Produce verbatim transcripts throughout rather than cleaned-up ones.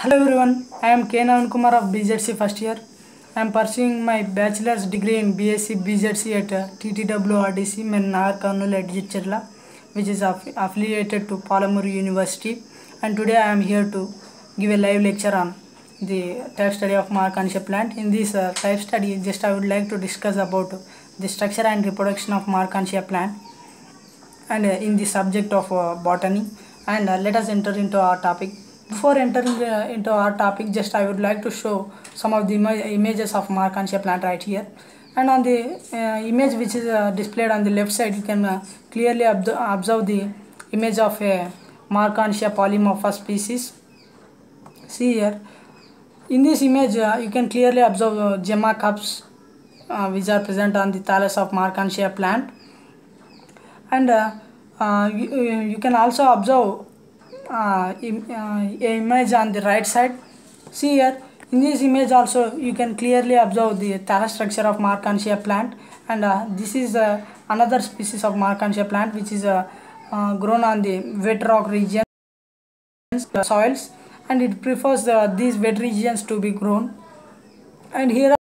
Hello everyone, I am K. Navan Kumar of B Z C first year. I am pursuing my bachelor's degree in B S c B Z C at uh, T T W R D C Nagar Karnool at Jicherla, which is aff affiliated to Palamuru University. And today I am here to give a live lecture on the type study of Markansia plant. In this uh, type study, just I would like to discuss about the structure and reproduction of Markansia plant, and uh, in the subject of uh, botany. And uh, let us enter into our topic. Before entering uh, into our topic, just I would like to show some of the ima images of Markansia plant right here. And on the uh, image which is uh, displayed on the left side, you can uh, clearly observe the image of a Markansia polymorpha species. See here, in this image uh, you can clearly observe uh, gemma cups uh, which are present on the thallus of Markansia plant. And uh, uh, you, you can also observe uh, im uh, image on the right side. See here, in this image also you can clearly observe the thallus structure of Markansia plant. And uh, this is uh, another species of Markansia plant which is uh, uh, grown on the wet rock regions, uh, soils, and it prefers uh, these wet regions to be grown. And here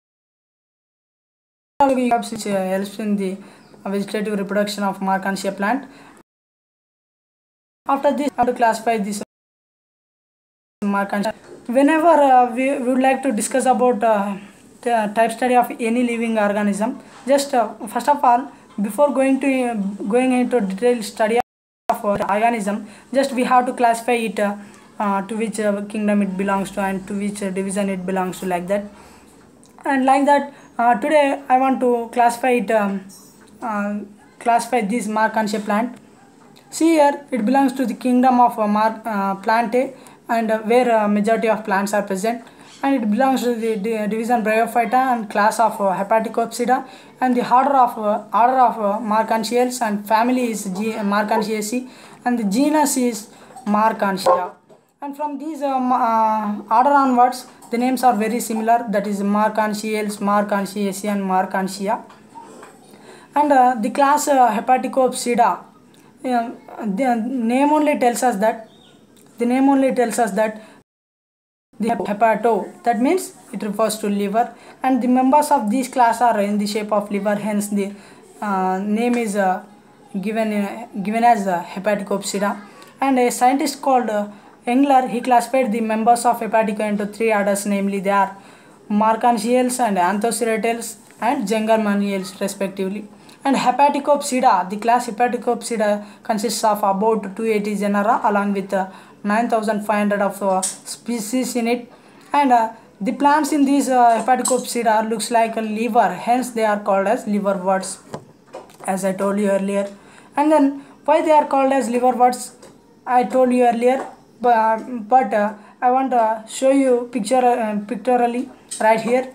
are the cups which uh, helps in the vegetative reproduction of Markansia plant. After this, I have to classify this Markansia. Whenever uh, we, we would like to discuss about uh, the type study of any living organism, just uh, first of all, before going to uh, going into detailed study of uh, organism, just we have to classify it uh, uh, to which uh, kingdom it belongs to and to which uh, division it belongs to, like that. And like that, uh, today I want to classify it. Um, uh, classify this Markansia plant. See here, it belongs to the kingdom of uh, Mar uh, Plantae, and uh, where uh, majority of plants are present, and it belongs to the division Bryophyta and class of uh, Hepaticopsida, and the order of uh, order of uh, Markansiales and family is G Markansiaceae, and the genus is Markansia. And from these uh, uh, order onwards, the names are very similar, that is Markansiales, Markansiaceae and Markansia. And uh, the class uh, Hepaticopsida, uh, the name only tells us that the name only tells us that the hepato, that means it refers to liver, and the members of this class are in the shape of liver, hence the uh, name is uh, given uh, given as uh, Hepaticopsida. And a scientist called uh, Engler, he classified the members of Hepatica into three orders, namely they are Markansiales and Anthoceratales and Zengermaniales respectively. And Hepaticopsida, the class Hepaticopsida consists of about two hundred eighty genera along with uh, nine thousand five hundred of uh, species in it. And uh, the plants in these uh, Hepaticopsida looks like a liver, hence they are called as liverworts, as I told you earlier. And then why they are called as liverworts, I told you earlier, but, but uh, I want to show you picture uh, pictorially right here.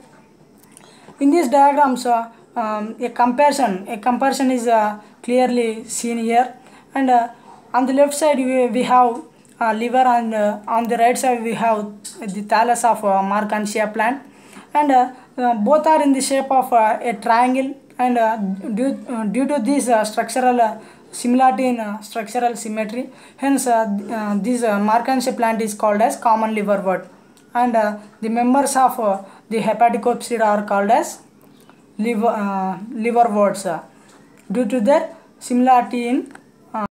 In these diagrams, uh, Um, a comparison a comparison is uh, clearly seen here. And uh, on the left side we, we have uh, liver, and uh, on the right side we have the thallus of uh, Markansia plant, and uh, uh, both are in the shape of uh, a triangle. And uh, due, uh, due to this uh, structural uh, similarity in uh, structural symmetry, hence uh, uh, this uh, Markansia plant is called as common liverwort, and uh, the members of uh, the Hepaticopsida are called as liver uh, liverworts uh, due to their similarity in uh,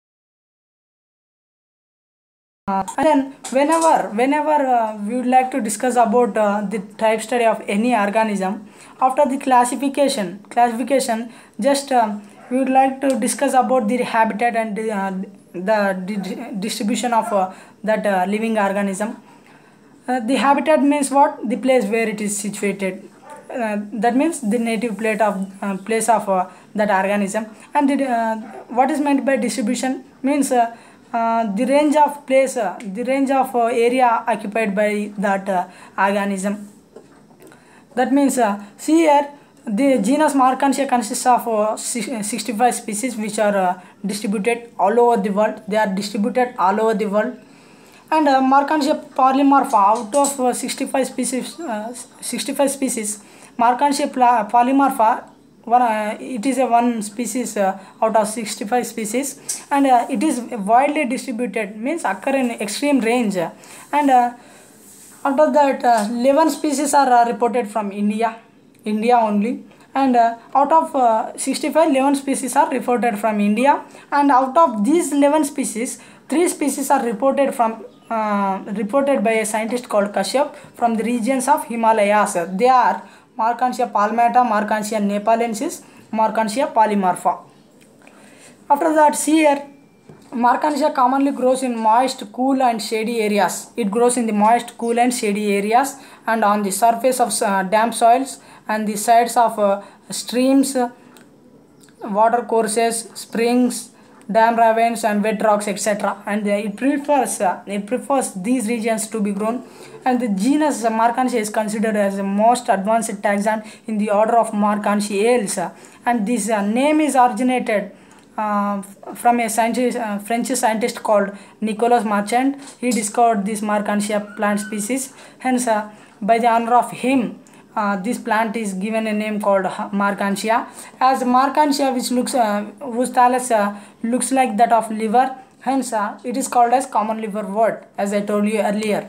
uh, and then whenever whenever uh, we would like to discuss about uh, the type study of any organism, after the classification classification just uh, we would like to discuss about the habitat and uh, the di distribution of uh, that uh, living organism. Uh, the habitat means what? The place where it is situated. Uh, that means the native plate of uh, place of uh, that organism. And the, uh, what is meant by distribution means uh, uh, the range of place uh, the range of uh, area occupied by that uh, organism. That means uh, see here, the genus Markansia consists of uh, sixty-five species which are uh, distributed all over the world. They are distributed all over the world. And uh, Markansia polymorpha, out of uh, sixty-five species uh, sixty-five species, Markansia polymorpha, one, uh, it is a one species uh, out of sixty-five species, and uh, it is widely distributed, means occur in extreme range. And uh, After that, uh, eleven species are uh, reported from India, India only. And uh, out of uh, sixty-five, eleven species are reported from India. And out of these eleven species, three species are reported from uh, reported by a scientist called Kashyap from the regions of Himalayas. They are Markhansia palmata, Markhansia nepalensis, Markhansia polymorpha. After that, see here, Markhansia commonly grows in moist, cool and shady areas. It grows in the moist, cool and shady areas and on the surface of uh, damp soils and the sides of uh, streams, uh, water courses, springs, dam ravines and wet rocks, et cetera. And uh, it prefers uh, it prefers these regions to be grown. And the genus uh, Markhansia is considered as the most advanced taxon in the order of Markhansiales. And this uh, name is originated Uh, from a scientist, uh, French scientist called Nicolas Marchand. He discovered this Markhansia plant species. Hence, uh, by the honor of him, uh, this plant is given a name called Markhansia. As Markhansia, which looks, uh, whose thallus uh, looks like that of liver, hence uh, it is called as common liverwort, as I told you earlier.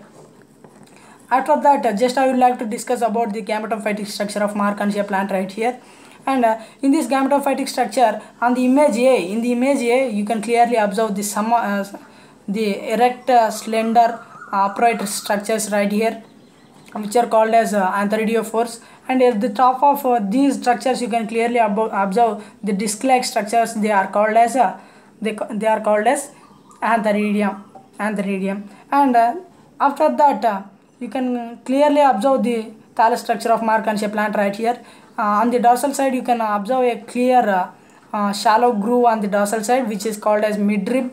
After that, uh, just I would like to discuss about the gametophytic structure of Markhansia plant right here. And uh, in this gametophytic structure, on the image A, in the image A, you can clearly observe the some uh, the erect, uh, slender, uh, upright structures right here, which are called as uh, antheridiophores. And at the top of uh, these structures, you can clearly observe the disc-like structures. They are called as uh, they they are called as antheridium, antheridium. And uh, after that, uh, you can clearly observe the thallus structure of Markhansia plant right here. Uh, on the dorsal side, you can observe a clear uh, uh, shallow groove on the dorsal side, which is called as midrib,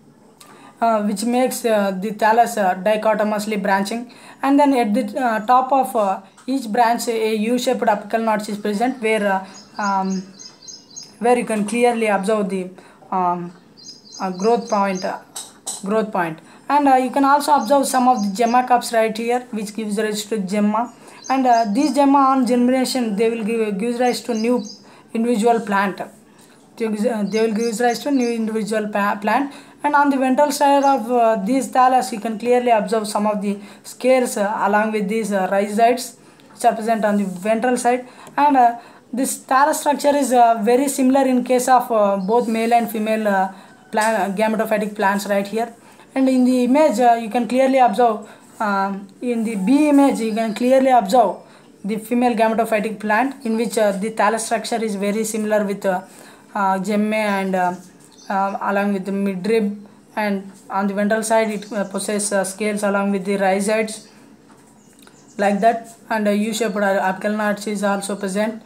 uh, which makes uh, the thallus uh, dichotomously branching. And then at the uh, top of uh, each branch, a U-shaped apical notch is present, where uh, um, where you can clearly observe the um, uh, growth point, uh, growth point. And uh, you can also observe some of the gemma cups right here, which gives rise to gemma. And uh, these gemma on germination, they will give gives rise to new individual plant. They will give rise to new individual plant. And on the ventral side of uh, these thallus, you can clearly observe some of the scales uh, along with these uh, rhizoids, which are present on the ventral side. And uh, this thallus structure is uh, very similar in case of uh, both male and female uh, plant, uh, gametophytic plants right here. And in the image, uh, you can clearly observe. Uh, in the B image, you can clearly observe the female gametophytic plant, in which uh, the thallus structure is very similar with uh, uh, gemme and uh, uh, along with the midrib, and on the ventral side it uh, possesses uh, scales along with the rhizoids like that, and a U-shaped apical notch is also present.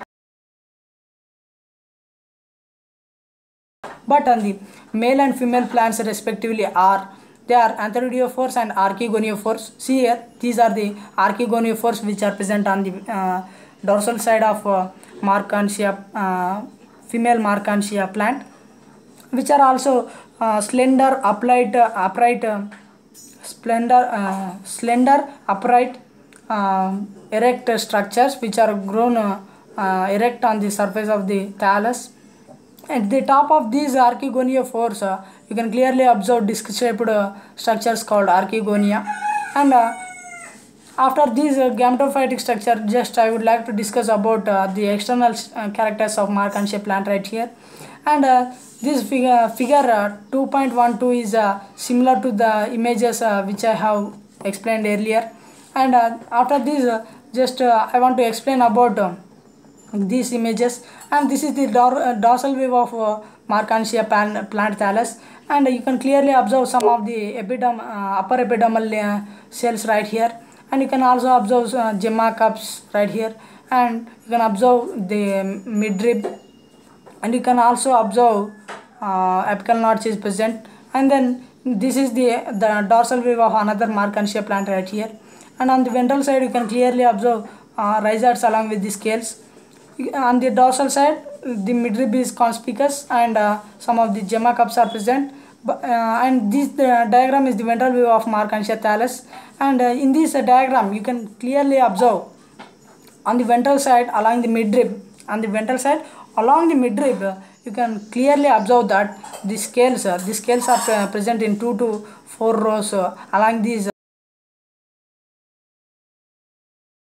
But on the male and female plants respectively are They are antheridiophores and archegoniophores. See here, these are the archegoniophores which are present on the uh, dorsal side of uh, Markhansia, uh, female Markhansia plant, which are also uh, slender, upright, uh, upright, uh, slender, uh, slender, upright, uh, erect structures which are grown uh, uh, erect on the surface of the thallus. At the top of these archegoniophores, uh, you can clearly observe disc-shaped uh, structures called archegonia. And uh, after these uh, gametophytic structure, just I would like to discuss about uh, the external uh, characters of Markhansia plant right here. And uh, this figure, figure uh, two point one two is uh, similar to the images uh, which I have explained earlier. And uh, after this, uh, just uh, I want to explain about uh, these images. And this is the dor uh, dorsal view of uh, Markhansia plant, plant thallus, and uh, you can clearly observe some of the epidem uh, upper epidermal uh, cells right here, and you can also observe uh, gemma cups right here, and you can observe the midrib, and you can also observe uh, apical notch is present. And then this is the the dorsal view of another Markhansia plant right here, and on the ventral side you can clearly observe uh, rhizoids along with the scales. On the dorsal side, the midrib is conspicuous, and uh, some of the gemma cups are present. But, uh, and this uh, diagram is the ventral view of Markhansia thallus. And uh, in this uh, diagram, you can clearly observe on the ventral side along the midrib, on the ventral side along the midrib, uh, you can clearly observe that the scales, uh, the scales are uh, present in two to four rows uh, along these.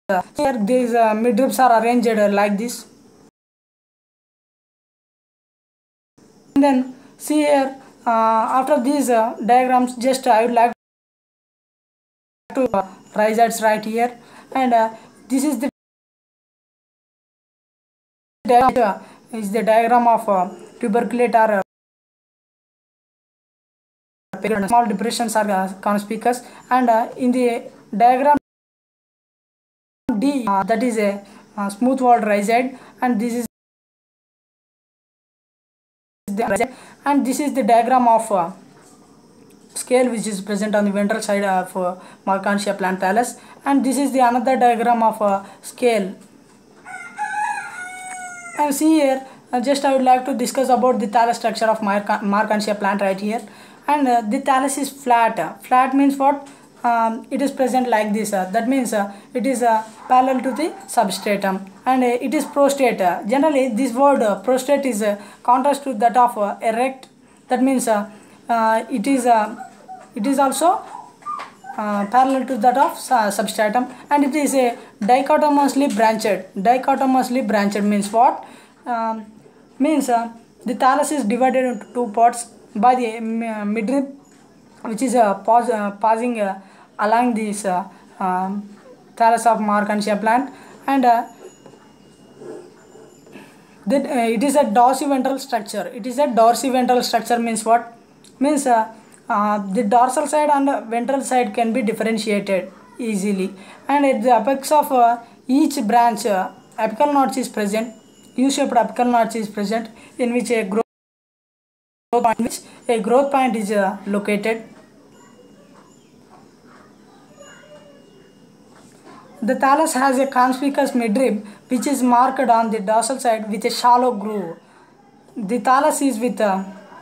uh, here these uh, midribs are arranged uh, like this. And then see here, uh, after these uh, diagrams, just uh, I would like to uh, rhizoids right here, and uh, this is the diagram, uh, is the diagram of uh, tuberculate or uh, small depressions are uh, conspicuous, and uh, in the diagram D, uh, that is a uh, smooth walled rhizoid, and this is the rhizoid, and this is the diagram of uh, scale which is present on the ventral side of uh, Markantia plant thallus, and this is the another diagram of uh, scale. And see here, uh, just I would like to discuss about the thallus structure of Markantia plant right here. And uh, the thallus is flat. Flat means what? Um, it is present like this. Uh, that means uh, it is uh, parallel to the substratum, and uh, it is prostrate. Uh, generally, this word uh, prostrate is uh, contrast to that of uh, erect. That means uh, uh, it is uh, it is also uh, parallel to that of uh, substratum, and it is a dichotomously branched. Dichotomously branched means what? Um, means uh, the thallus is divided into two parts by the uh, midrib, which is uh, pause, uh, passing uh, along this uh, um, thallus of Markantia plant, and uh, that uh, it is a dorsiventral structure. It is a dorsiventral structure means what? Means uh, uh, the dorsal side and ventral side can be differentiated easily, and at the apex of uh, each branch, uh, apical notch is present. U-shaped apical notch is present, in which a growth point, which a growth point is uh, located. The thallus has a conspicuous midrib which is marked on the dorsal side with a shallow groove. The thallus is with uh,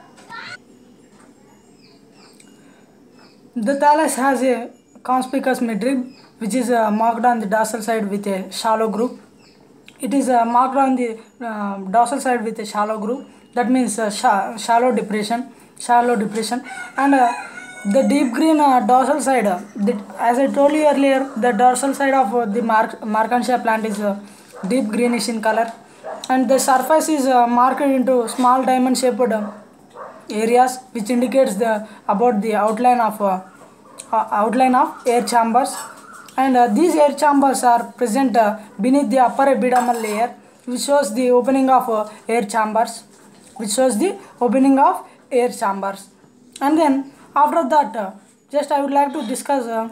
the thallus has a conspicuous midrib which is uh, marked on the dorsal side with a shallow groove. It is uh, marked on the uh, dorsal side with a shallow groove. That means uh, sh shallow depression, shallow depression, and uh, the deep green uh, dorsal side. Uh, the, as I told you earlier, the dorsal side of uh, the Mark Markantia plant is uh, deep greenish in color, and the surface is uh, marked into small diamond shaped uh, areas, which indicates the about the outline of uh, uh, outline of air chambers, and uh, these air chambers are present uh, beneath the upper epidermal layer, which shows the opening of uh, air chambers, which shows the opening of air chambers. And then after that, uh, just I would like to discuss uh,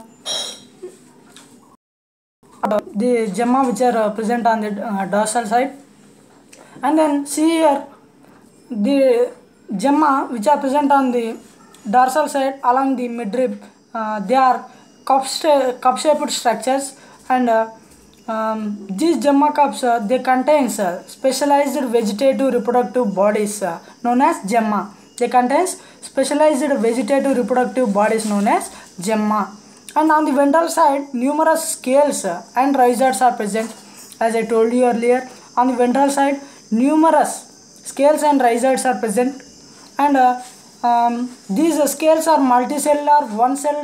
the gemma which are uh, present on the uh, dorsal side, and then see here the gemma which are present on the dorsal side along the midrib. Uh, they are cup, cup shaped structures, and uh, um, these gemma cups uh, they contains uh, specialized vegetative reproductive bodies uh, known as gemma. They contains specialized vegetative reproductive bodies known as gemma. And on the ventral side, numerous scales uh, and rhizoids are present. As I told you earlier, on the ventral side, numerous scales and rhizoids are present, and uh, um, these uh, scales are multicellular, one-celled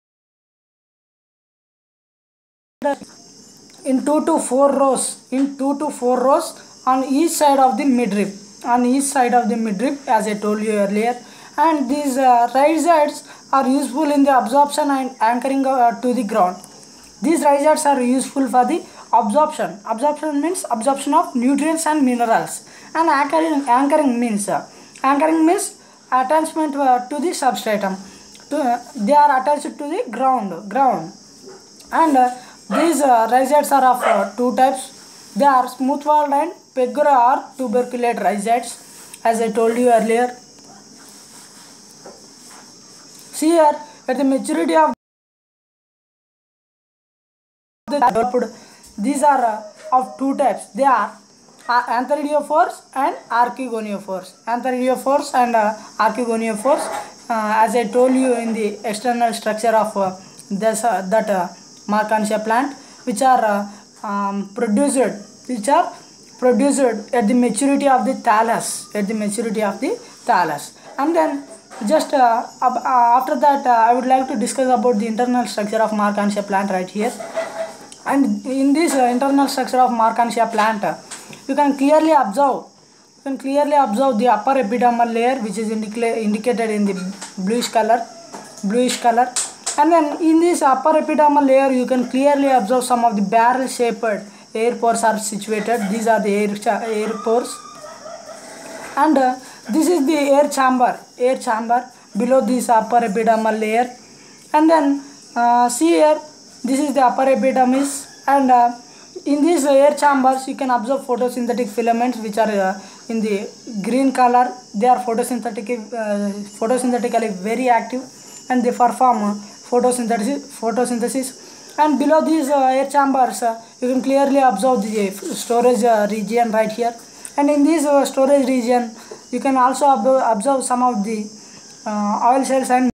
in two to four rows, in two to four rows on each side of the midrib, on each side of the midrib, as I told you earlier. And these uh, rhizoids are useful in the absorption and anchoring uh, to the ground. These rhizoids are useful for the absorption. Absorption means absorption of nutrients and minerals, and anchoring, anchoring means uh, anchoring means attachment uh, to the substratum. To, uh, they are attached to the ground, ground, and uh, these uh, rhizoids are of uh, two types. They are smooth walled and pegura or tuberculate rhizoids, as I told you earlier. See here, at the maturity of the these are uh, of two types. They are uh, antheridiophores and archegoniophores. Antheridiophores and uh, archegoniophores. Uh, as I told you in the external structure of uh, this uh, that uh, Markantia plant, which are uh, um, produced, which are produced at the maturity of the thallus, at the maturity of the thallus. And then just uh, uh, after that, uh, I would like to discuss about the internal structure of Markantia plant right here. And in this uh, internal structure of Markansia plant, uh, you can clearly observe you can clearly observe the upper epidermal layer, which is indica indicated in the bluish color bluish color and then in this upper epidermal layer you can clearly observe some of the barrel shaped air pores are situated. These are the air, air pores, and uh, this is the air chamber air chamber below this upper epidermal layer. And then uh, see here, this is the upper epidermis, and uh, in these air chambers you can observe photosynthetic filaments which are uh, in the green color. They are photosynthetic uh, photosynthetically very active, and they perform uh, photosynthesis photosynthesis and below these uh, air chambers uh, you can clearly observe the storage uh, region right here. And in this uh, storage region you can also observe some of the uh, oil cells and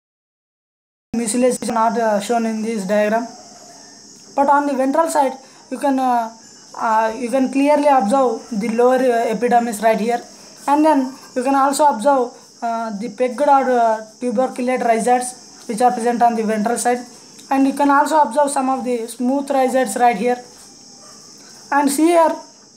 mucilage not uh, shown in this diagram, but on the ventral side you can uh, uh, you can clearly observe the lower uh, epidermis right here. And then you can also observe uh, the pegged or uh, tuberculate rhizoids which are present on the ventral side, and you can also observe some of the smooth rhizoids right here. And see here,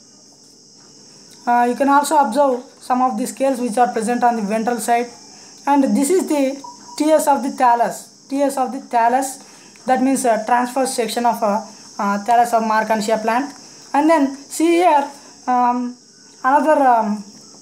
uh, you can also observe some of the scales which are present on the ventral side, and this is the T S of the thallus T S of the thallus, that means a transverse section of a uh, thallus of Markansia plant. And then see here um, another um,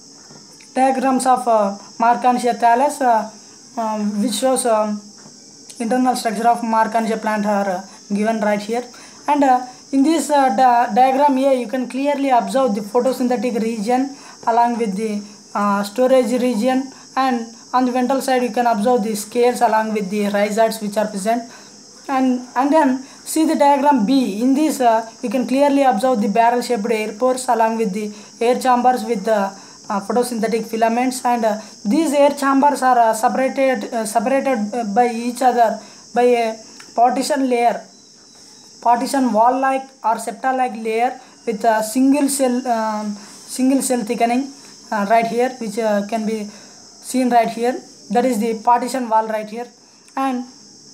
diagrams of uh, Markansia thallus uh, um, which shows um, internal structure of Markansia plant are uh, given right here. And uh, in this uh, di diagram here you can clearly observe the photosynthetic region along with the uh, storage region, and on the ventral side you can observe the scales along with the rhizoids which are present. And and then see the diagram B. In this uh, you can clearly observe the barrel shaped air pores along with the air chambers with the uh, photosynthetic filaments, and uh, these air chambers are uh, separated uh, separated uh, by each other by a partition layer partition wall like or septa like layer with a single cell um, single cell thickening uh, right here, which uh, can be seen right here. That is the partition wall right here, and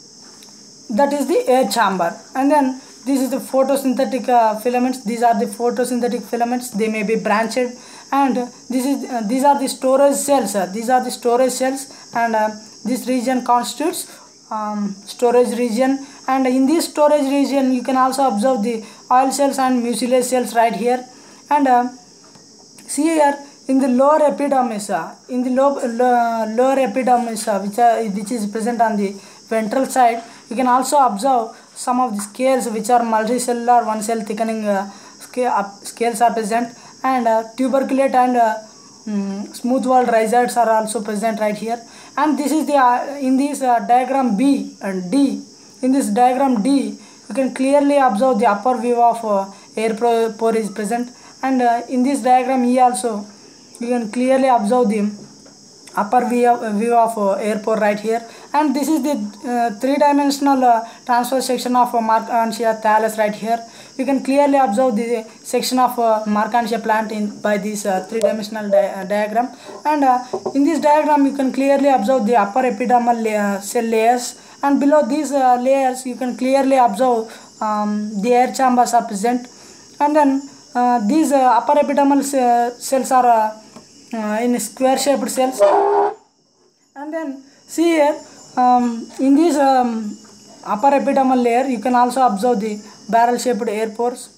that is the air chamber. And then this is the photosynthetic uh, filaments. These are the photosynthetic filaments. They may be branched, and this is uh, these are the storage cells. Uh, these are the storage cells, and uh, this region constitutes um, storage region. And in this storage region you can also observe the oil cells and mucilage cells right here. And uh, see here, in the lower epidermis, uh, in the low, low, lower epidermis uh, which, are, which is present on the ventral side, you can also observe some of the scales which are multicellular one cell thickening uh, scale, uh, scales are present, and uh, tuberculate and uh, um, smooth walled rhizoids are also present right here. And this is the uh, in this uh, diagram B and D. In this diagram D you can clearly observe the upper view of uh, air pore is present, and uh, in this diagram E also you can clearly observe the upper view of, view of uh, air pore right here. And this is the uh, three-dimensional uh, transverse section of uh, Markansia thallus right here. You can clearly observe the section of uh, Markansia plant in by this uh, three-dimensional di uh, diagram. And uh, in this diagram you can clearly observe the upper epidermal layer, cell layers, and below these uh, layers you can clearly observe um, the air chambers are present. And then uh, these uh, upper epidermal cells are uh, uh, in square shaped cells. And then see here, um, in this um, upper epidermal layer you can also observe the barrel shaped air pores.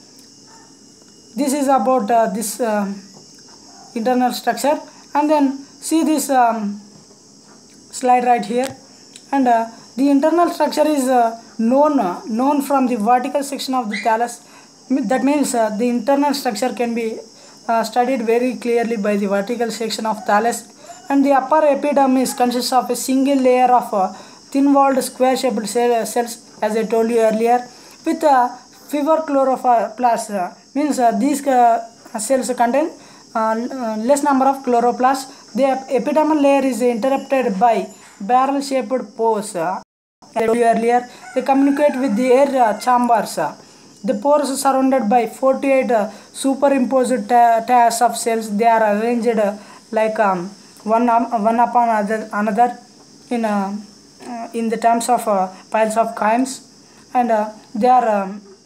This is about uh, this uh, internal structure. And then see this um, slide right here, and uh, the internal structure is uh, known uh, known from the vertical section of the thallus. That means uh, the internal structure can be uh, studied very clearly by the vertical section of thallus. And the upper epidermis consists of a single layer of uh, thin walled square shaped cells, as I told you earlier, with uh, fewer chloroplasts. Uh, means uh, these uh, cells contain uh, less number of chloroplasts. The epidermal layer is interrupted by barrel shaped pores. Uh, as I told you earlier, they communicate with the air uh, chambers. Uh, the pores are surrounded by forty-eight uh, superimposed tiers of cells. They are arranged uh, like um, one um, one upon other, another in uh, uh, in the terms of uh, piles of chymes, and uh, they are um,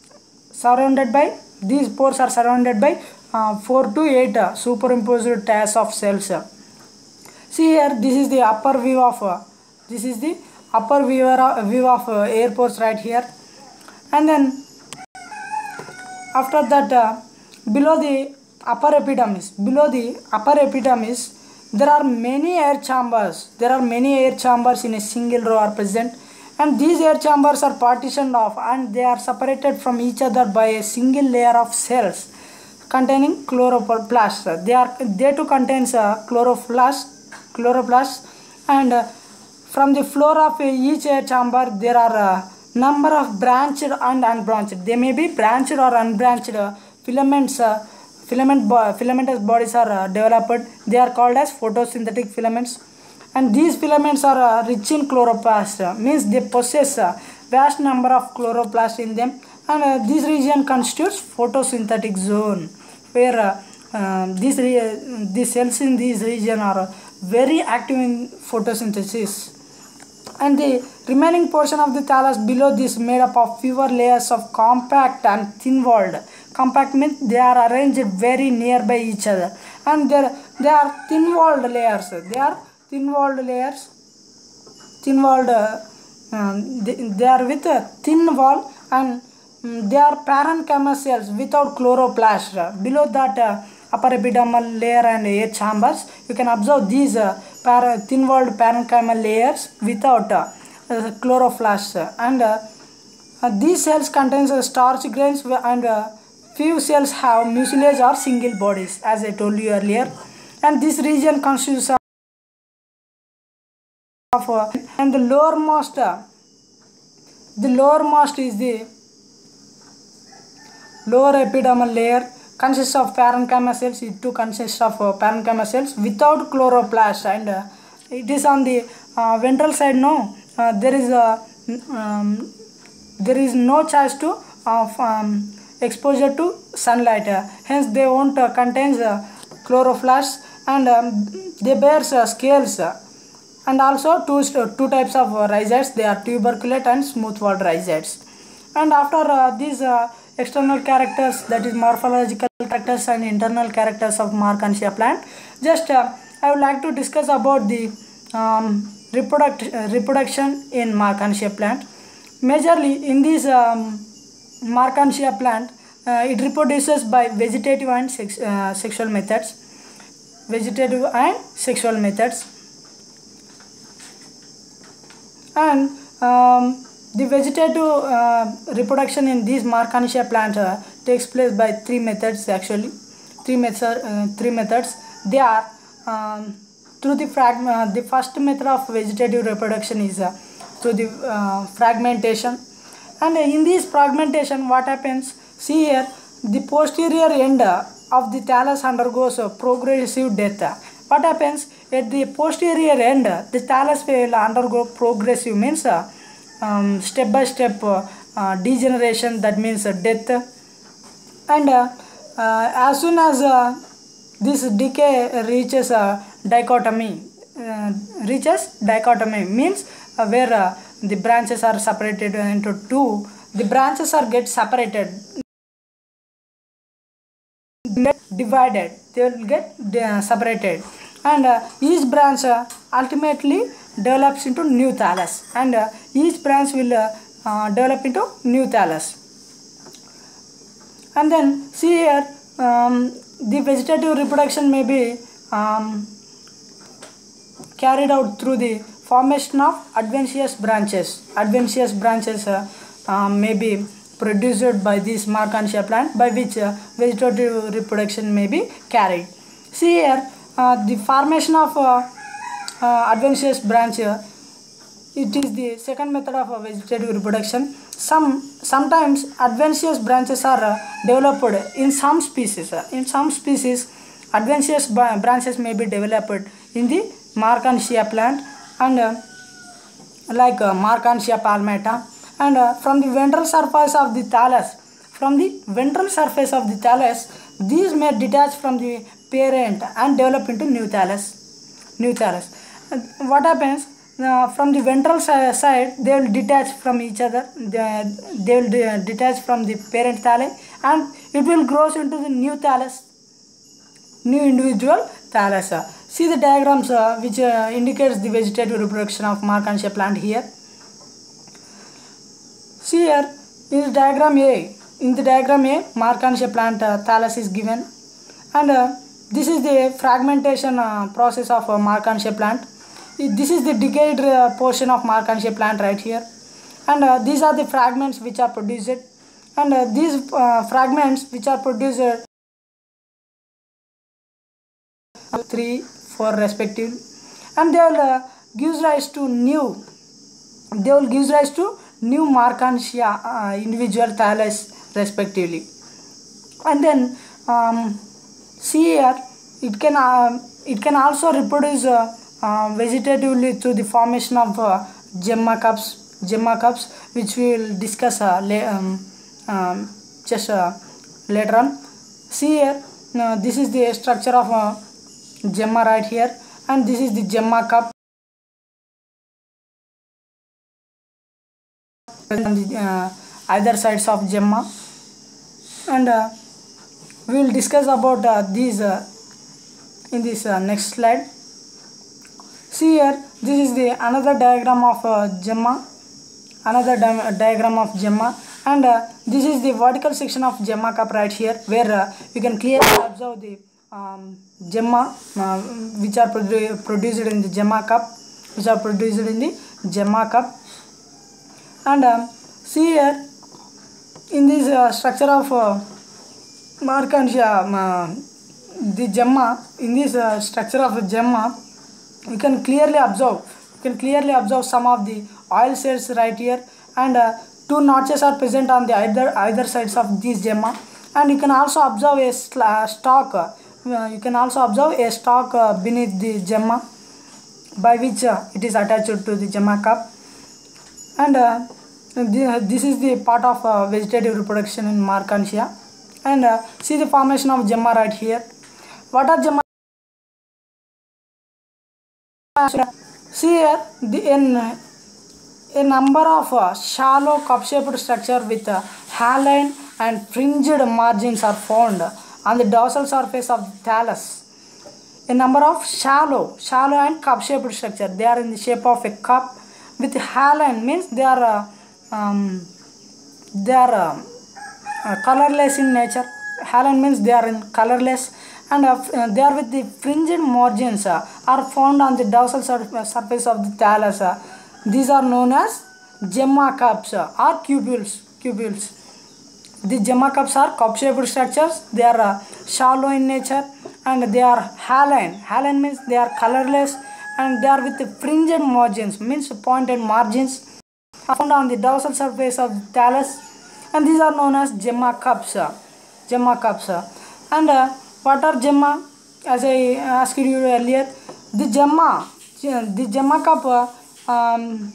surrounded by, these pores are surrounded by uh, four to eight uh, superimposed tiers of cells. See here, this is the upper view of uh, this is the upper view, uh, view of uh, air pores right here. And then after that, uh, below the upper epidermis, below the upper epidermis, there are many air chambers. There are many air chambers in a single row are present, and these air chambers are partitioned off and they are separated from each other by a single layer of cells containing chloroplasts. They are they too contains uh, chloroplasts, chloroplasts, and uh, from the floor of uh, each air chamber there are uh, number of branched and unbranched. They may be branched or unbranched uh, filaments. Uh, filament bo filamentous bodies are uh, developed. They are called as photosynthetic filaments, and these filaments are uh, rich in chloroplast. Uh, means they possess a vast number of chloroplasts in them, and uh, this region constitutes photosynthetic zone, where uh, uh, these uh, these cells in this region are uh, very active in photosynthesis. And the remaining portion of the thallus below this made up of fewer layers of compact and thin-walled. Compact means they are arranged very nearby each other, and there they are thin-walled layers. They are thin-walled layers. Thin-walled. Uh, um, they, they are with a thin wall, and um, they are parenchyma cells without chloroplast. Below that uh, upper epidermal layer and air chambers, you can observe these uh, para thin-walled parenchymal layers without uh, uh, chloroplast, and uh, uh, these cells contains uh, starch grains, and uh, few cells have mucilage or single bodies, as I told you earlier. And this region consists of uh, and the lowermost uh, the lowermost is the lower epidermal layer, consists of parenchyma cells. It too consists of uh, parenchyma cells without chloroplast, and uh, it is on the uh, ventral side. No, uh, there is a um, there is no choice to of um, exposure to sunlight. Uh, hence, they won't uh, contains uh, chloroplasts, and um, they bears uh, scales, uh, and also two two types of uh, rhizoids. They are tuberculate and smooth-walled rhizoids. And after uh, these uh, external characters, that is morphological characters and internal characters of Marchantia plant, just uh, I would like to discuss about the um, reproduct uh, reproduction in Marchantia plant. Majorly in this um, Marchantia plant, uh, it reproduces by vegetative and sex, uh, sexual methods. Vegetative and sexual methods. And um, the vegetative uh, reproduction in this Marchantia plant uh, takes place by three methods actually. Three methods. Uh, three methods. They are um, through the frag. Uh, the first method of vegetative reproduction is uh, through the uh, fragmentation. And in this fragmentation, what happens? See here, the posterior end of the thallus undergoes a progressive death. What happens at the posterior end? The thallus will undergo progressive, means uh, um, step by step uh, uh, degeneration. That means uh, death. And uh, uh, as soon as uh, this decay reaches uh, dichotomy, uh, reaches dichotomy means uh, where uh, the branches are separated into two. The branches are get separated, divided. They will get uh, separated, and uh, each branch uh, ultimately develops into new thallus, and uh, each branch will uh, uh, develop into new thallus. And then see here, um, the vegetative reproduction may be um, carried out through the formation of adventitious branches. Adventitious branches uh, uh, may be produced by this Marchantia plant, by which uh, vegetative reproduction may be carried. See here, uh, the formation of uh, uh, adventitious branch, uh, it is the second method of uh, vegetative reproduction. Some sometimes adventitious branches are uh, developed in some species. Uh, in some species, adventitious branches may be developed in the Marchantia plant, and uh, like uh, Marchantia palmata, and uh, from the ventral surface of the thallus, from the ventral surface of the thallus, these may detach from the parent and develop into new thallus. New thallus. Uh, what happens? uh, from the ventral si- side they will detach from each other, they, they will de- detach from the parent thalli, and it will grows into the new thallus, new individual thallus. See the diagrams uh, which uh, indicates the vegetative reproduction of Markhansia plant here. See here in the diagram A, in the diagram A, Markhansia plant uh, thallus is given, and uh, this is the fragmentation uh, process of uh, Markhansia plant. This is the decayed uh, portion of Markhansia plant right here, and uh, these are the fragments which are produced, and uh, these uh, fragments which are produced three, four respectively, and they will uh, gives rise to new, they will gives rise to new Markhansia uh, individual thallus respectively, and then um, see here it can uh, it can also reproduce uh, uh, vegetatively through the formation of uh, gemma cups, gemma cups which we will discuss uh, um, um, just uh, later on. See here uh, this is the structure of uh, gemma right here, and this is the gemma cup on the uh, either sides of gemma, and uh, we will discuss about uh, these uh, in this uh, next slide. See here this is the another diagram of uh, gemma, another di diagram of gemma, and uh, this is the vertical section of gemma cup right here, where uh, you can clearly observe the um, gemma uh, which are produ produced in the gemma cup, which are produced in the gemma cup, and um, see here in this uh, structure of uh, Markhansia, uh, the gemma, in this uh, structure of the gemma, you can clearly observe, you can clearly observe some of the oil cells right here, and uh, two notches are present on the either either sides of this gemma, and you can also observe a stalk, uh, you can also observe a stalk uh, beneath the gemma, by which uh, it is attached to the gemma cup, and uh, this is the part of uh, vegetative reproduction in Markhansia. And uh, see the formation of gemma right here. What are gemma? See here the in a number of uh, shallow cup-shaped structure with uh, haline and fringed margins are found on the dorsal surface of the thallus. A number of shallow, shallow and cup-shaped structure. They are in the shape of a cup with haline, means they are uh, um, they are uh, uh, colorless in nature. Haline means they are in colorless, and uh, they are with the fringed margins uh, are found on the dorsal sur surface of the thallus. Uh, these are known as gemma cups uh, or cupules. Cupules. The gemma cups are cup-shaped structures. They are uh, shallow in nature, and they are haline. Haline means they are colorless, and they are with the fringed margins, means pointed margins, are found on the dorsal surface of the thallus, and these are known as gemma cups. Uh, gemma cups. Uh, and uh, what are gemma? As I asked you earlier, the gemma, the gemma cup, uh, um,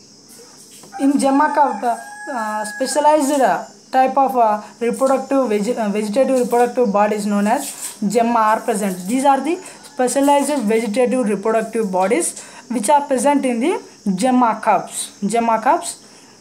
in gemma cup, uh, uh, specialized uh, type of uh, reproductive veg uh, vegetative reproductive bodies known as gemma are present. These are the specialized vegetative reproductive bodies which are present in the gemma cups. Gemma cups.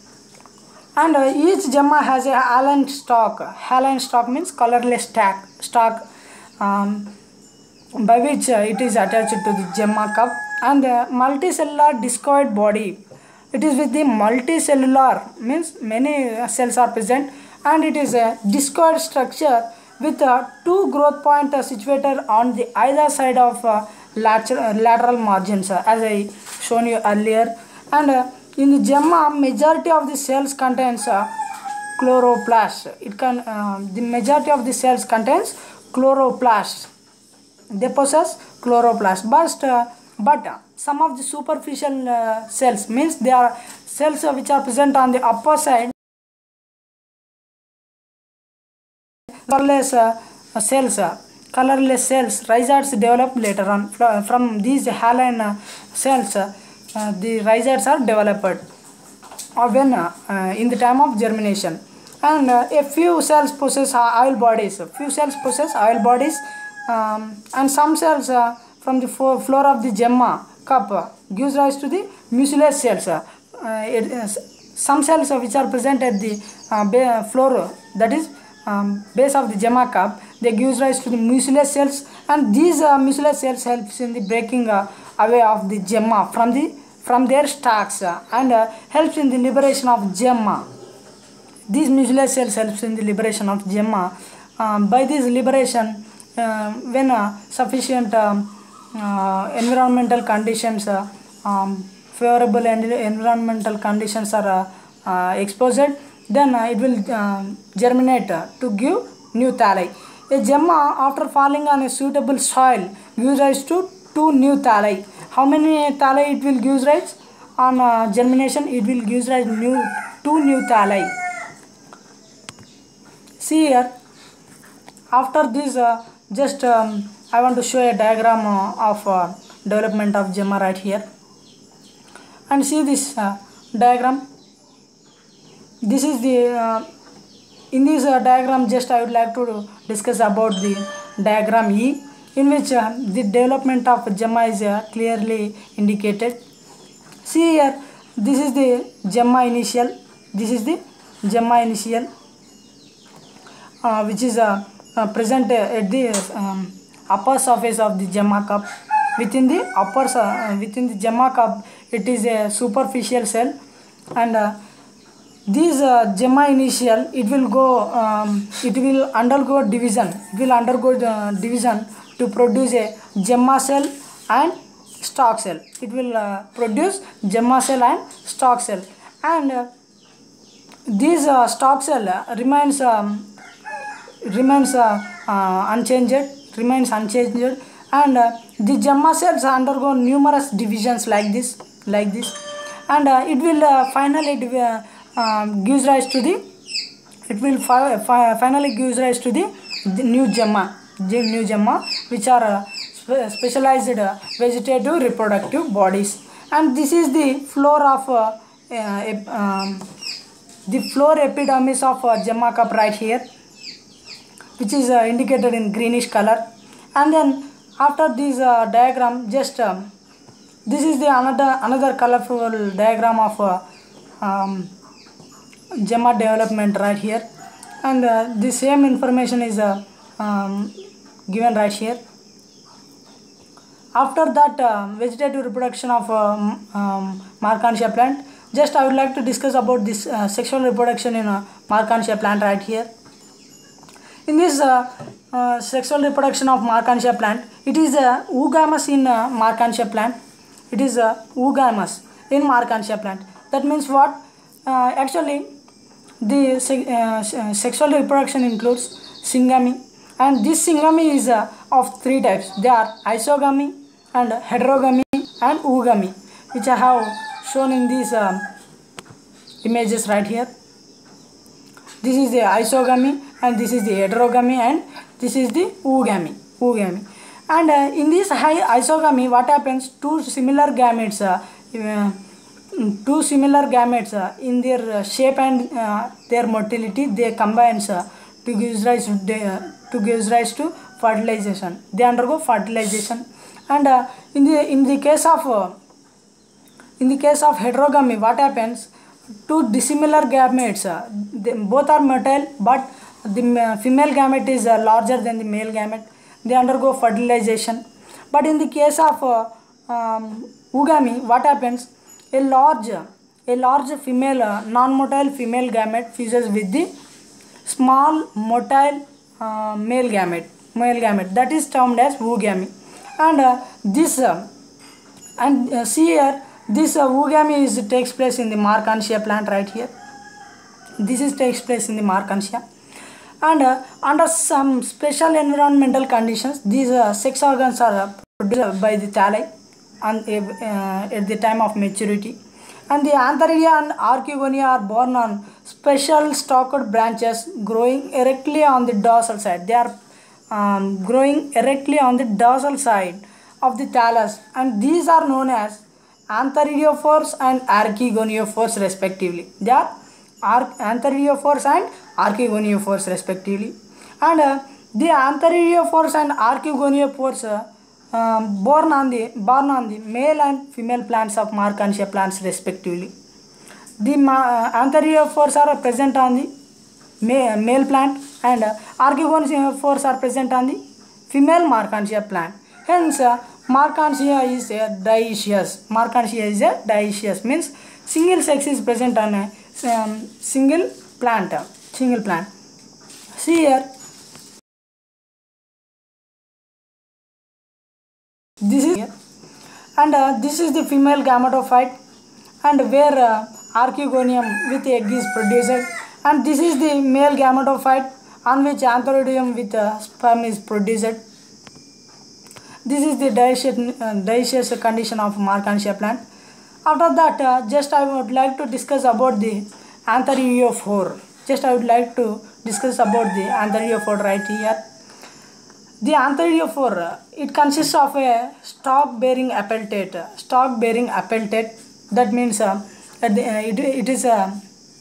And uh, each gemma has a haline stalk. Haline stalk means colorless stack, stalk, um, by which uh, it is attached to the gemma cup, and uh, multicellular discoid body. It is with the multicellular, means many uh, cells are present, and it is a discoid structure with uh, two growth points uh, situated on the either side of uh, lateral, uh, lateral margins, uh, as I shown you earlier. And uh, in the gemma, majority of the cells contains uh, chloroplast. It can uh, the majority of the cells contains chloroplast. They possess chloroplast, but uh, but uh, some of the superficial uh, cells, means they are cells uh, which are present on the upper side, colorless uh, cells, uh, colorless cells, rhizoids develop later on. From these haline uh, cells, uh, uh, the rhizoids are developed, or when uh, uh, in the time of germination. And uh, a few cells possess uh, oil bodies. A few cells possess oil bodies, um, and some cells uh, from the floor of the gemma cup uh, gives rise to the mucilage cells. Uh, it, uh, some cells which are present at the uh, floor, that is um, base of the gemma cup, they gives rise to the mucilage cells, and these uh, mucilage cells helps in the breaking uh, away of the gemma from the from their stalks uh, and uh, helps in the liberation of gemma. These mucilage cells helps in the liberation of gemma. Um, by this liberation, uh, when uh, sufficient um, uh, environmental conditions, uh, um, favorable environmental conditions are uh, uh, exposed, then uh, it will uh, germinate uh, to give new thalli. A gemma, after falling on a suitable soil, gives rise to two new thalli. How many thalli it will give rise? On uh, germination, it will give rise new two new thalli. See here, after this, uh, just um, I want to show a diagram uh, of uh, development of gemma right here. And see this uh, diagram. This is the uh, in this uh, diagram, just I would like to discuss about the diagram E, in which uh, the development of gemma is uh, clearly indicated. See here, this is the gemma initial, this is the gemma initial, uh, which is uh, uh, present uh, at the um, upper surface of the gemma cup. Within the upper uh, within the gemma cup, it is a superficial cell, and uh, this uh, gemma initial, it will go um, it will undergo division it will undergo uh, division to produce a gemma cell and stalk cell. It will uh, produce gemma cell and stalk cell, and uh, this uh, stalk cell uh, remains um, remains uh, uh, unchanged remains unchanged and uh, the gemma cells undergo numerous divisions like this like this and uh, it will uh, finally uh, um, gives rise to the it will fi fi finally gives rise to the, the new gemma the new gemma which are uh, spe specialized uh, vegetative reproductive bodies. And this is the floor of uh, uh, um, the floor epidermis of uh, gemma cup right here, which is uh, indicated in greenish color. And then after this uh, diagram, just um, this is the another another colorful diagram of uh, um, gemma development right here, and uh, the same information is uh, um, given right here. After that uh, vegetative reproduction of um, um, Marchantia plant, just I would like to discuss about this uh, sexual reproduction in a Marchantia plant right here. In this uh, uh, sexual reproduction of Marchantia plant, it is a uh, oogamous in uh, Marchantia plant. It is a uh, oogamous in Marchantia plant. That means what? Uh, actually, the se uh, sexual reproduction includes syngamy, and this syngamy is uh, of three types. They are isogamy and heterogamy and oogamy, which I have shown in these uh, images right here. This is the isogamy, and this is the heterogamy, and this is the oogamy. oogamy. And uh, in this high isogamy, what happens? Two similar gametes, uh, uh, two similar gametes uh, in their uh, shape and uh, their motility, they combine uh, to give rise to, uh, to give rise to fertilization. They undergo fertilization. And uh, in the in the case of uh, in the case of heterogamy, what happens? Two dissimilar gametes, uh, they, both are motile, but the uh, female gamete is uh, larger than the male gamete. They undergo fertilization. But in the case of uh, um, oogamy, what happens? A large a large female uh, non-motile female gamete fuses with the small motile uh, male gamete male gamete. That is termed as oogamy. And uh, this uh, and uh, see here, this uh, oogamy is takes place in the Marchantia plant right here. This is takes place in the Marchantia, and uh, under some special environmental conditions, these uh, sex organs are uh, produced by the thalli and uh, at the time of maturity. And the Antheridia and Archegonia are born on special stalked branches growing erectly on the dorsal side. They are um, growing erectly on the dorsal side of the thallus, and these are known as Antheridiophores and Archegoniophores respectively. They are Antheridiophores and Archegoniophores respectively. And uh, the Antheridiophores and Archegoniophores uh, um, born on the born on the male and female plants of Markantia plants respectively. The uh, antheriophores are present on the ma male plant, and uh, archegonophores are present on the female Markantia plant. Hence, uh, Markantia is a dioecious. Markantia is a dioecious, means single sex is present on a um, single plant. Uh, single plant. See here. This is here, and uh, this is the female gametophyte, and where uh, archegonium with egg is produced, and this is the male gametophyte on which antheridium with uh, sperm is produced. This is the dioecious, uh, dioecious condition of Markantia plant. After that, uh, just I would like to discuss about the antheriophore. Just I would like to discuss about the antheriophore right here. The antheriophore, it consists of a stalk-bearing appellate. Stalk-bearing appellate. That means uh, it, it is a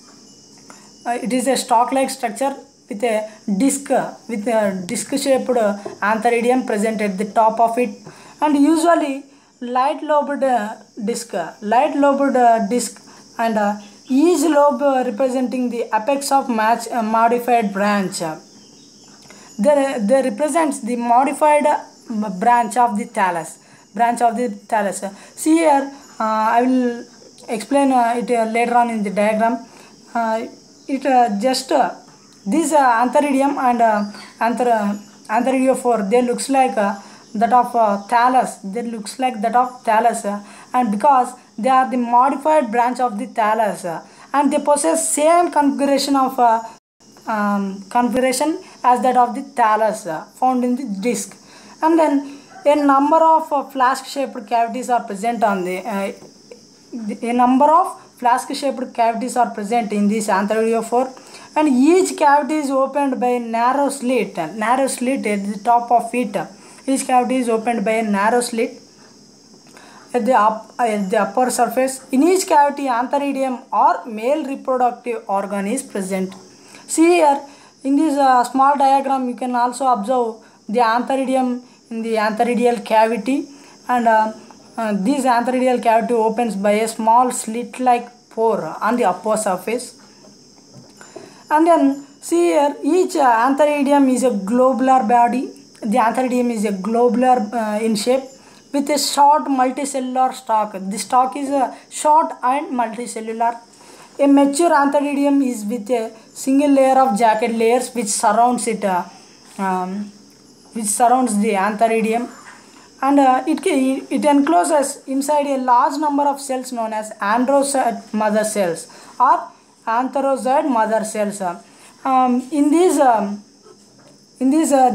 uh, it is a stalk-like structure with a disc with a disc-shaped antheridium present at the top of it, and usually light-lobed disc. Light-lobed disc, and uh, each lobe representing the apex of match uh, modified branch. They, they represents the modified branch of the thallus. Branch of the thallus. See here, uh, I will explain uh, it uh, later on in the diagram. Uh, it uh, just uh, this uh, antheridium and uh, anther antheridiophore, they looks like uh, that of uh, thallus. They looks like that of thallus, uh, and because they are the modified branch of the thallus, uh, and they possess same configuration of uh, um, configuration as that of the thallus uh, found in the disc. And then a number of uh, flask shaped cavities are present on the uh, a number of flask shaped cavities are present in this antheridiophore, and each cavity is opened by a narrow slit narrow slit at the top of it. Each cavity is opened by a narrow slit at the up at the upper surface. In each cavity, antheridium or male reproductive organ is present. See here, in this uh, small diagram, you can also observe the antheridium in the antheridial cavity, and uh, uh, this antheridial cavity opens by a small slit-like pore on the upper surface. And then see here, each uh, antheridium is a globular body. The antheridium is a globular uh, in shape with a short multicellular stalk. The stalk is uh, short and multicellular. A mature antheridium is with a single layer of jacket layers which surrounds it, uh, um, which surrounds the antheridium, and uh, it it encloses inside a large number of cells known as androcyte mother cells or antherozoid mother cells. Um, in these um, in these uh,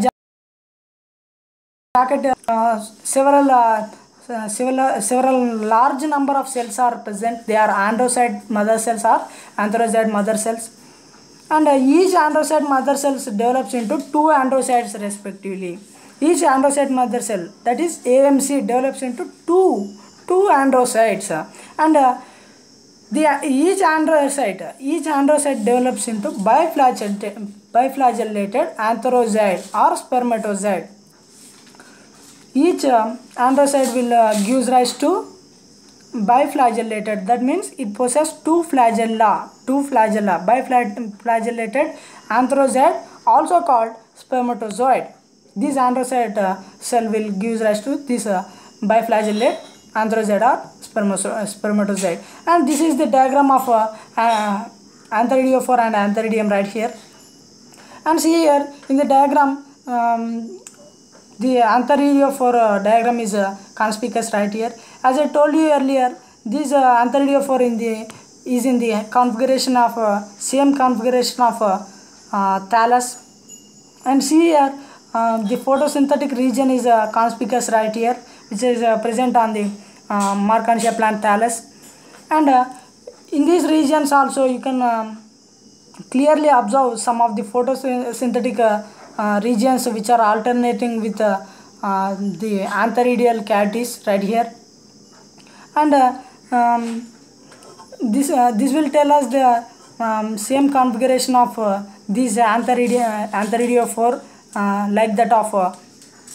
jacket, uh, several uh, Uh, several, uh, several large number of cells are present. They are androcyte mother cells or antherozoid mother cells, and uh, each androcyte mother cells develops into two androcytes respectively. Each androcyte mother cell, that is A M C, develops into two two androcytes, and uh, the uh, each androcyte each androcyte develops into biflagellated biflagellated antherozoid or spermatozoid. Each uh, androcyte will uh, gives rise to biflagellated. That means it possesses two flagella, two flagella. Biflagellated antherozoid, also called spermatozoid. This androcyte uh, cell will gives rise to this uh, biflagellated antherozoid or spermatozoid. And this is the diagram of uh, uh, antheridiophore and antheridium right here. And see here in the diagram. Um, The antheridiophore uh, diagram is uh, conspicuous right here. As I told you earlier, this uh, antheridiophore in the is in the configuration of uh, same configuration of uh, uh, thallus. And see here, uh, the photosynthetic region is uh, conspicuous right here, which is uh, present on the uh, Markantia plant thallus. And uh, in these regions also you can um, clearly observe some of the photosynthetic uh, Uh, regions which are alternating with uh, uh, the antheridial cavities right here, and uh, um, this uh, this will tell us the um, same configuration of uh, this antheridio antheridiophore uh, like that of uh,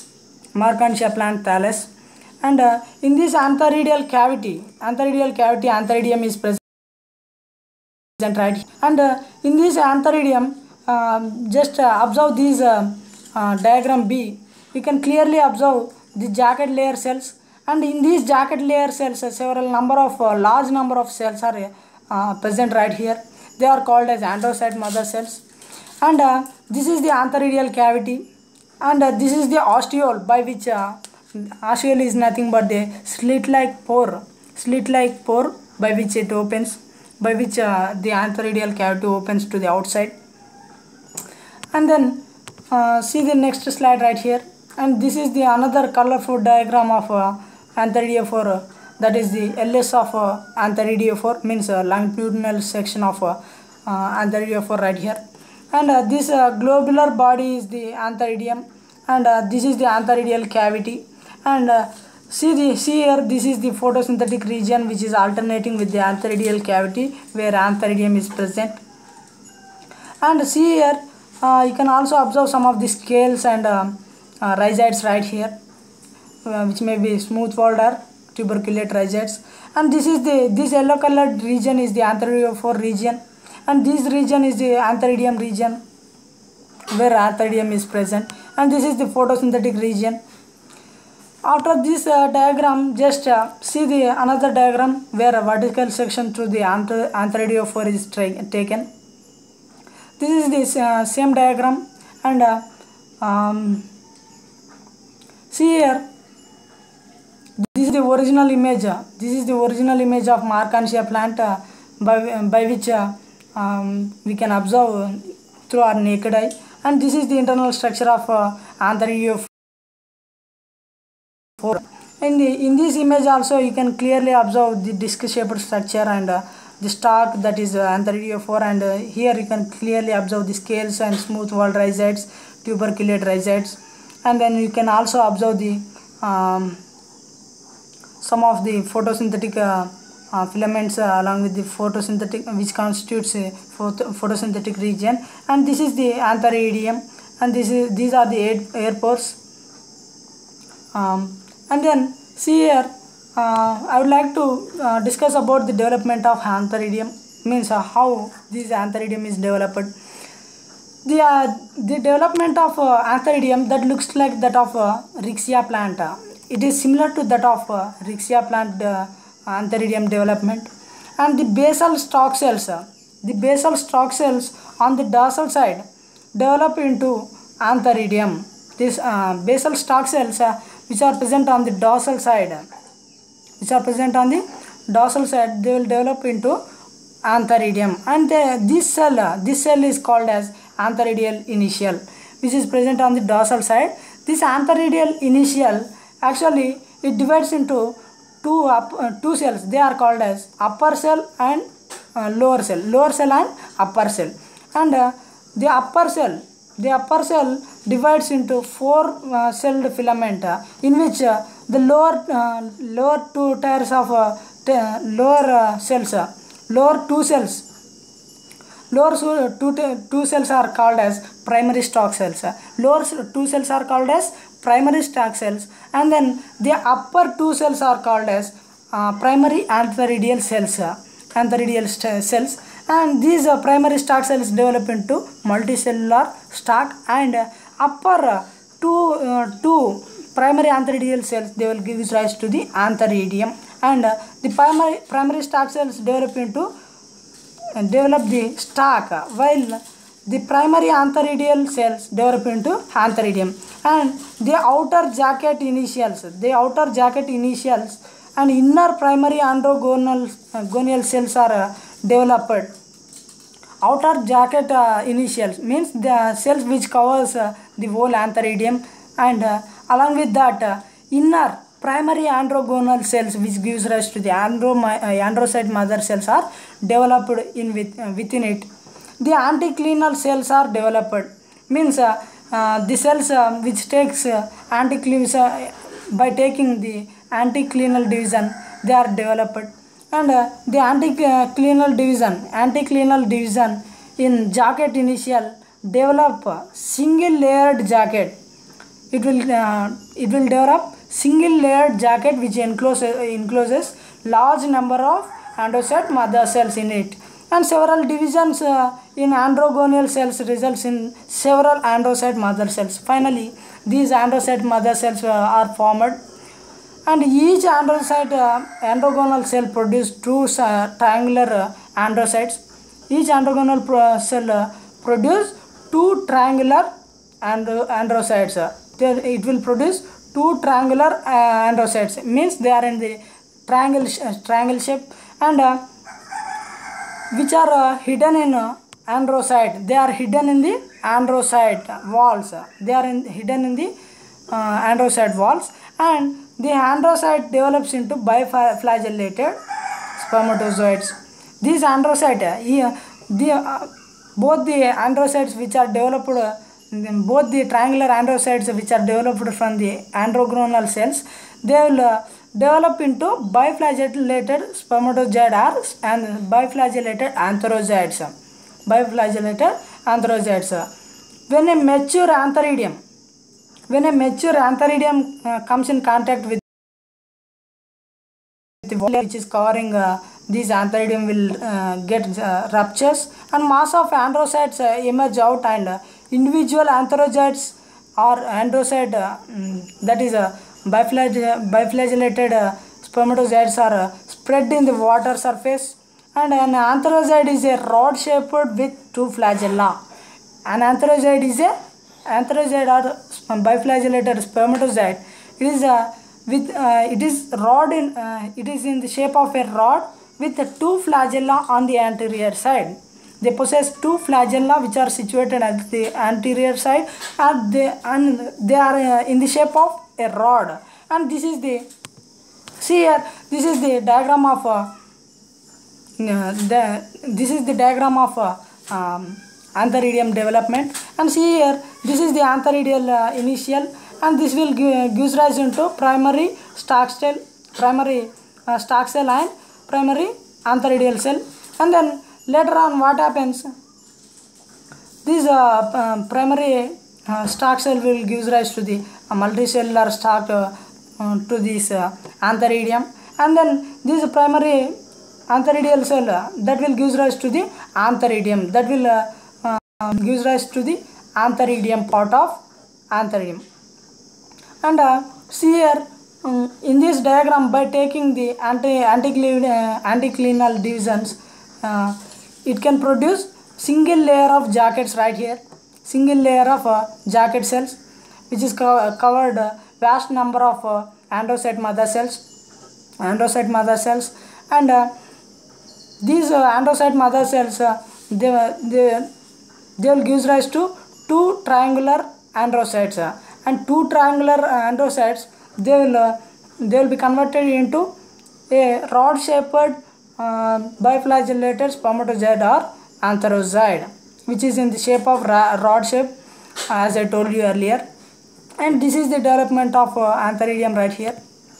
Markantia plant thallus. And uh, in this antheridial cavity, antheridial cavity, antheridium is present right here. And uh, in this antheridium, uh, just uh, observe these uh, uh, diagram B. You can clearly observe the jacket layer cells, and in these jacket layer cells, uh, several number of uh, large number of cells are uh, present right here. They are called as androcyte mother cells. And uh, this is the antheridial cavity, and uh, this is the osteole, by which uh, osteole is nothing but the slit-like pore, slit-like pore by which it opens, by which uh, the antheridial cavity opens to the outside. And then uh, see the next slide right here, and this is the another colorful diagram of uh, antheridiophore, uh, that is the L S of uh, antheridiophore, means uh, longitudinal section of uh, uh, antheridiophore right here. And uh, this uh, globular body is the antheridium, and uh, this is the antheridial cavity. And uh, see the see here, this is the photosynthetic region which is alternating with the antheridial cavity where antheridium is present. And see here, uh, you can also observe some of the scales and uh, uh, rhizoids right here, uh, which may be smooth walled or tuberculate rhizoids. And this is the this yellow colored region is the antheridiophore region, and this region is the antheridium region where antheridium is present, and this is the photosynthetic region. After this uh, diagram, just uh, see the another diagram where a vertical section through the antheridiophore is taken. This is this uh, same diagram, and uh, um, see here, this is the original image. Uh, this is the original image of Markantia plant, uh, by by which uh, um, we can observe through our naked eye. And this is the internal structure of uh, antheridiophore. In the in this image also you can clearly observe the disc-shaped structure and uh, the stalk, that is uh, antheridiophore, and uh, here you can clearly observe the scales and smooth walled rhizoids, tuberculate rhizoids, and then you can also observe the um, some of the photosynthetic uh, uh, filaments uh, along with the photosynthetic, which constitutes a photo photosynthetic region. And this is the antheridium, and this is these are the air, air pores. Um, and then see here, uh, I would like to uh, discuss about the development of antheridium, means uh, how this antheridium is developed. The uh, the development of uh, antheridium that looks like that of uh, Rixia plant. Uh, it is similar to that of uh, Rixia plant uh, antheridium development. And the basal stalk cells, uh, the basal stalk cells on the dorsal side develop into antheridium. This uh, basal stalk cells uh, which are present on the dorsal side, which are present on the dorsal side, they will develop into antheridium. And the, this cell, uh, this cell is called as antheridial initial, which is present on the dorsal side. This antheridial initial, actually it divides into two up, uh, two cells. They are called as upper cell and uh, lower cell, lower cell and upper cell. And uh, the upper cell, the upper cell divides into four uh, celled filament, uh, in which uh, the lower uh, lower two tiers of uh, lower uh, cells, uh, lower two cells, lower two two cells are called as primary stalk cells. Uh, lower two cells are called as primary stalk cells, and then the upper two cells are called as uh, primary antheridial cells, uh, antheridial cells. And these uh, primary stalk cells develop into multicellular stalk, and uh, upper uh, two uh, two primary antheridial cells, they will give rise to the antheridium, and uh, the primary primary stalk cells develop into uh, develop the stalk, uh, while the primary antheridial cells develop into antheridium. And the outer jacket initials, the outer jacket initials and inner primary androgonal uh, gonial cells are uh, developed. Outer jacket uh, initials means the cells which covers uh, the whole antheridium, and uh, along with that uh, inner primary androgonal cells which gives rise to the andro uh, androcyte mother cells are developed in with, uh, within it. The anticlinal cells are developed, means uh, uh, the cells uh, which takes uh, anticlinal uh, by taking the anticlinal division, they are developed. And uh, the anticlinal division, anticlinal division in jacket initial develop a single layered jacket, it will uh, it will develop single layered jacket which encloses encloses large number of androcyte mother cells in it, and several divisions uh, in androgonal cells results in several androcyte mother cells. Finally, these androcyte mother cells uh, are formed, and each androcyte uh, androgonal cell produce two uh, triangular uh, androcytes. Each androgonal pro cell uh, produce two triangular andro androcytes. Uh, there it will produce two triangular uh, androcytes, means they are in the triangle uh, triangle shape, and uh, which are uh, hidden in uh, androcyte. They are hidden in the androcyte walls. They are in, hidden in the uh, androcyte walls, and the androcyte develops into biflagellated spermatozoids. These androcyte, uh, here, the uh, both the androcytes which are developed, uh, both the triangular androcytes which are developed from the androgonal cells, they will uh, develop into biflagellated spermatozoids and biflagellated antherozoids. Biflagellated antherozoids. When a mature antheridium, when a mature antheridium uh, comes in contact with the wall which is covering uh, these antheridium will uh, get uh, ruptures, and mass of androcytes uh, emerge out, and uh, individual antherozoids or androcyte uh, that is a uh, biflag biflagellated uh, spermatozoids are uh, spread in the water surface, and an antherozoid is a rod shaped with two flagella. An antherozoid is a antherozoid or biflagellated spermatozoid. It is a uh, with uh, it is rod in uh, it is in the shape of a rod with the two flagella on the anterior side. They possess two flagella which are situated at the anterior side, and they and they are uh, in the shape of a rod. And this is the see here this is the diagram of uh, uh, the this is the diagram of uh, um, antheridium development, and see here this is the antheridial uh, initial, and this will give, gives rise into primary stalk cell, primary uh, stalk cell and primary antheridial cell. And then later on what happens, this uh, uh, primary uh, stalk cell will gives rise to the uh, multicellular stalk uh, uh, to this uh, antheridium, and then this primary antheridial cell uh, that will gives rise to the antheridium, that will uh, uh, gives rise to the antheridium part of antheridium. And uh, see here um, in this diagram, by taking the anti anticlinal uh, anticlinal divisions, uh, it can produce single layer of jackets right here, single layer of uh, jacket cells which is co covered uh, vast number of uh, androcyte mother cells, androcyte mother cells, and uh, these uh, androcyte mother cells uh, they they they will give rise to two triangular androcytes, uh, and two triangular uh, androcytes they will uh, they will be converted into a rod shaped uh, biflagellated spermatozoid or antherozoid, which is in the shape of rod shape, as I told you earlier. And this is the development of uh, antheridium right here.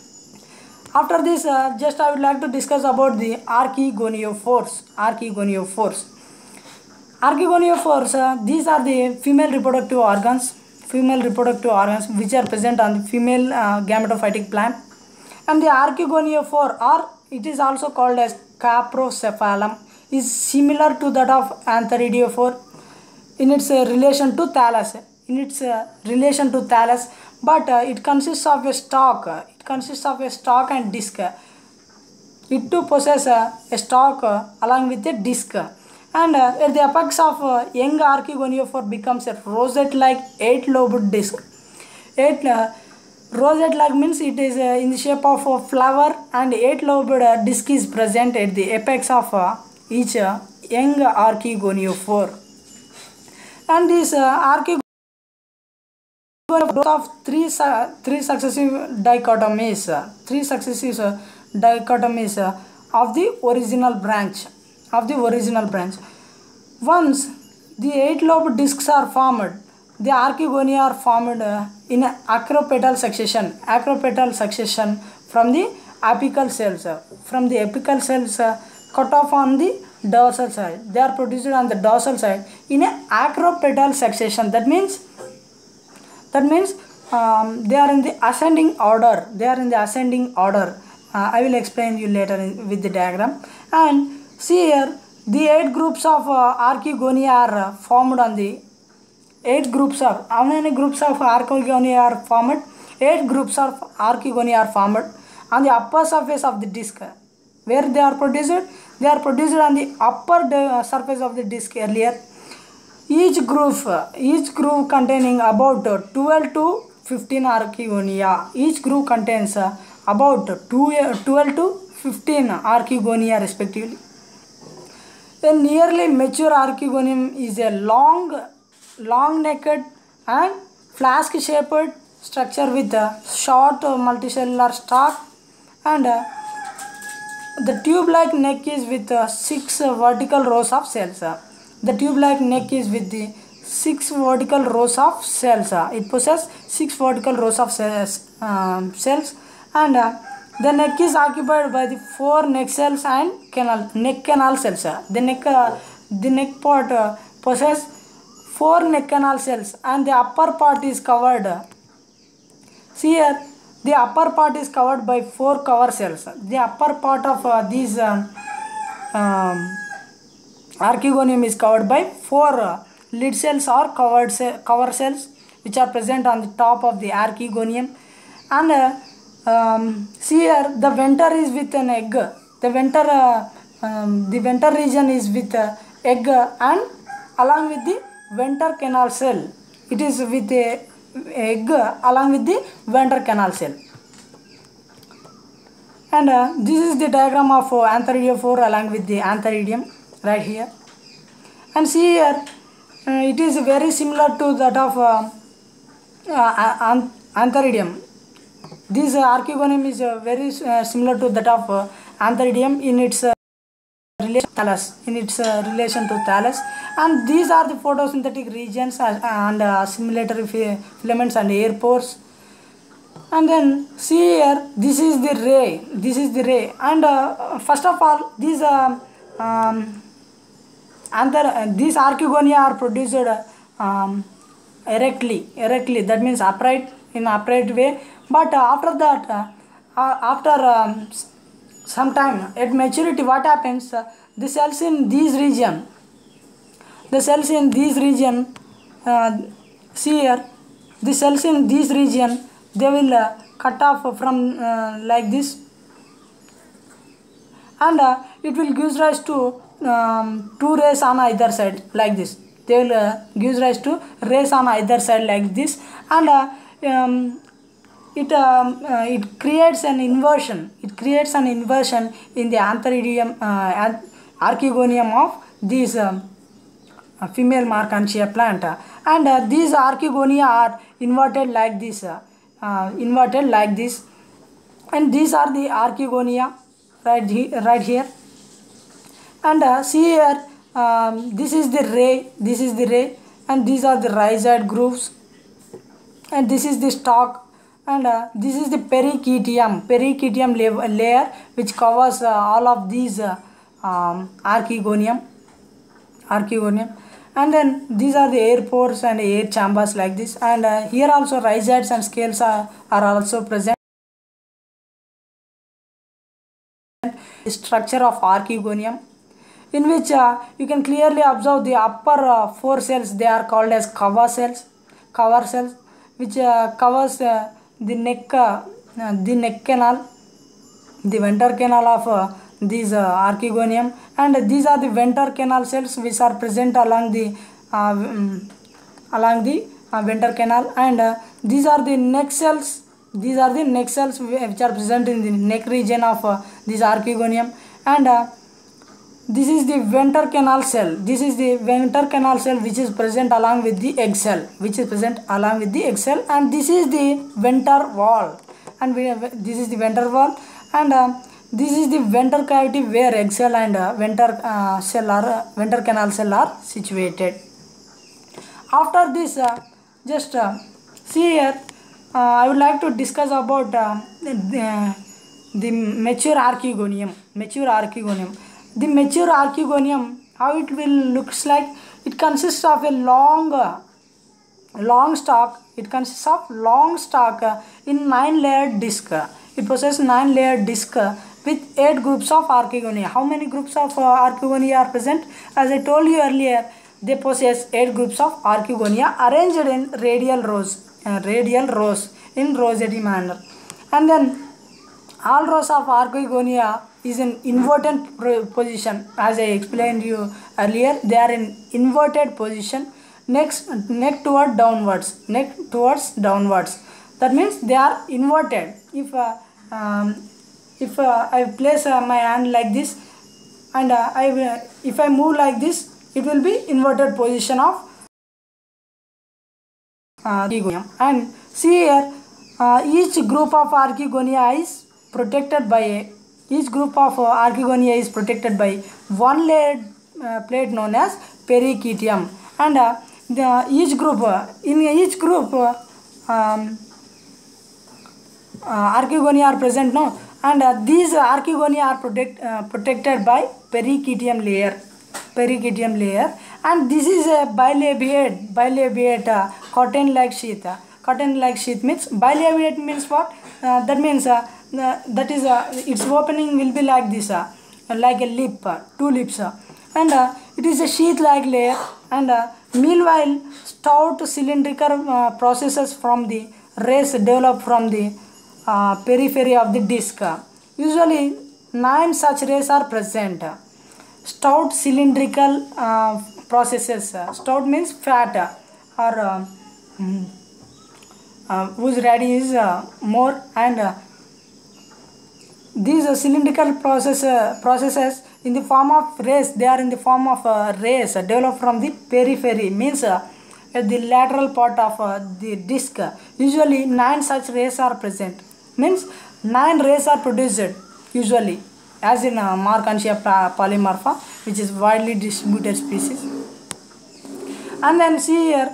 After this, uh, just I would like to discuss about the archegoniophores. Archegoniophores. Archegoniophores, uh, these are the female reproductive organs, female reproductive organs which are present on the female uh, gametophytic plant. And the archegoniophore, or it is also called as caprocephalum, is similar to that of antheridiophore in its uh, relation to thallus. In its uh, relation to thallus, but uh, it consists of a stalk. It consists of a stalk and disc. It too possesses uh, a stalk uh, along with a disc. And uh, at the apex of uh, young archegoniophore becomes a rosette-like eight-lobed disc. Eight uh, rosette-like means it is uh, in the shape of a flower, and eight-lobed uh, disc is present at the apex of uh, each uh, young archegoniophore. And this uh, archegoniophore of three uh, three successive dichotomies, uh, three successive uh, dichotomies uh, of the original branch. Of the original branch. Once the eight-lobed discs are formed, the archegonia are formed uh, in an acropetal succession. Acropetal succession from the apical cells. Uh, from the apical cells uh, cut off on the dorsal side. They are produced on the dorsal side in an acropetal succession. That means that means um, they are in the ascending order. They are in the ascending order. Uh, I will explain you later in, with the diagram. And see here, the eight groups of uh, Archegonia are uh, formed on the eight groups of how many groups of Archegonia are formed? Eight groups of Archegonia are formed on the upper surface of the disc. Where they are produced? They are produced on the upper surface of the disc earlier. Each group, each group containing about twelve to fifteen Archegonia. Each group contains about twelve to fifteen Archegonia respectively. A nearly mature Archegonium is a long, long-necked and flask-shaped structure with a short multicellular stalk, and uh, the tube-like neck is with uh, six vertical rows of cells. The tube-like neck is with the six vertical rows of cells. It possesses six vertical rows of cells, um, cells and uh, the neck is occupied by the four neck cells and canal neck canal cells. The neck, uh, the neck part uh, possesses four neck canal cells, and the upper part is covered. See here, the upper part is covered by four cover cells. The upper part of uh, these uh, um, Archegonium is covered by four uh, lid cells or covered ce cover cells, which are present on the top of the Archegonium. And uh, um, see here, the venter is with an egg. The venter, uh, um, the venter region is with uh, egg, and along with the venter canal cell, it is with a egg along with the venter canal cell. And uh, this is the diagram of uh, Antheridium along with the Antheridium right here. And see here, uh, it is very similar to that of uh, uh, Antheridium. This uh, Archegonium is uh, very uh, similar to that of uh, Antheridium in its uh, relation to thallus, in its uh, relation to thallus. And these are the photosynthetic regions uh, and uh, assimilatory filaments and air pores. And then see here, this is the ray, this is the ray. And uh, first of all, these uh, um, anther uh, these Archegonia are produced uh, um, erectly, erectly. That means upright, in upright way. But uh, after that, uh, uh, after um, some time at maturity, what happens? Uh, the cells in these region, the cells in these region, uh, see here, the cells in this region, they will uh, cut off from uh, like this, and uh, it will give rise to um, two rays on either side like this. They will uh, give rise to rays on either side like this, and uh, um, it um, uh, it creates an inversion. It creates an inversion in the Antheridium, uh, Archegonium of these um, uh, female Marchantia plant, and uh, these Archegonia are inverted like this. Uh, Uh, inverted like this, and these are the Archegonia right, he, right here. And uh, see here, um, this is the ray, this is the ray, and these are the rhizoid grooves, and this is the stalk, and uh, this is the pericytium, pericytium layer which covers uh, all of these uh, um, Archegonium, Archegonium. And then these are the air pores and air chambers like this, and uh, here also rhizoids and scales are, are also present. The structure of Archegonium, in which uh, you can clearly observe the upper uh, four cells. They are called as cover cells, cover cells, which uh, covers uh, the neck, uh, the neck canal, the venter canal of uh, these uh, Archegonium, and these are the venter canal cells which are present along the uh, um, along the uh, venter canal, and uh, these are the neck cells. These are the neck cells which are present in the neck region of uh, this Archegonium, and uh, this is the venter canal cell. This is the venter canal cell which is present along with the egg cell, which is present along with the egg cell, and this is the venter wall, and we have, this is the venter wall, and uh, this is the venter cavity where egg cell and uh, venter uh, cell are uh, venter canal cell are situated. After this, uh, just uh, see here, uh, I would like to discuss about uh, the, the mature Archegonium. Mature Archegonium. The mature Archegonium, how it will looks like? It consists of a long, uh, long stalk. It consists of long stalk uh, in nine layered disc. It possesses nine layered disc uh, with eight groups of archegonia. How many groups of uh, archegonia are present? As I told you earlier, they possess eight groups of archegonia arranged in radial rows, uh, radial rows in rosette manner. And then all rows of archegonia is in inverted position. As I explained you earlier, they are in inverted position, next neck toward downwards, neck towards downwards. That means they are inverted. If uh, um, if uh, I place uh, my hand like this, and uh, I will, if I move like this, it will be inverted position of uh, archegonia. And see here, uh, each group of archegonia is protected by a, each group of uh, archegonia is protected by one layered uh, plate known as pericytium. And uh, the, each group uh, in each group uh, um, uh, archegonia are present now, and uh, these uh, archegonia are protect, uh, protected by pericytium layer, pericytium layer. And this is a bilabiate, bilabiate uh, cotton like sheath. Uh, cotton like sheath means, bilabiate means what? Uh, that means uh, uh, that is uh, its opening will be like this, uh, like a lip, uh, two lips, uh, and uh, it is a sheath like layer. And uh, meanwhile, stout cylindrical uh, processes from the rays develop from the uh, periphery of the disc. Usually nine such rays are present. Stout cylindrical uh, processes. Stout means fat uh, or uh, mm, uh, whose radius is uh, more, and uh, these uh, cylindrical process, uh, processes in the form of rays, they are in the form of uh, rays uh, developed from the periphery, means uh, at the lateral part of uh, the disc. Usually nine such rays are present, means nine rays are produced usually, as in uh, Marchantia polymorpha, which is widely distributed species. And then see here,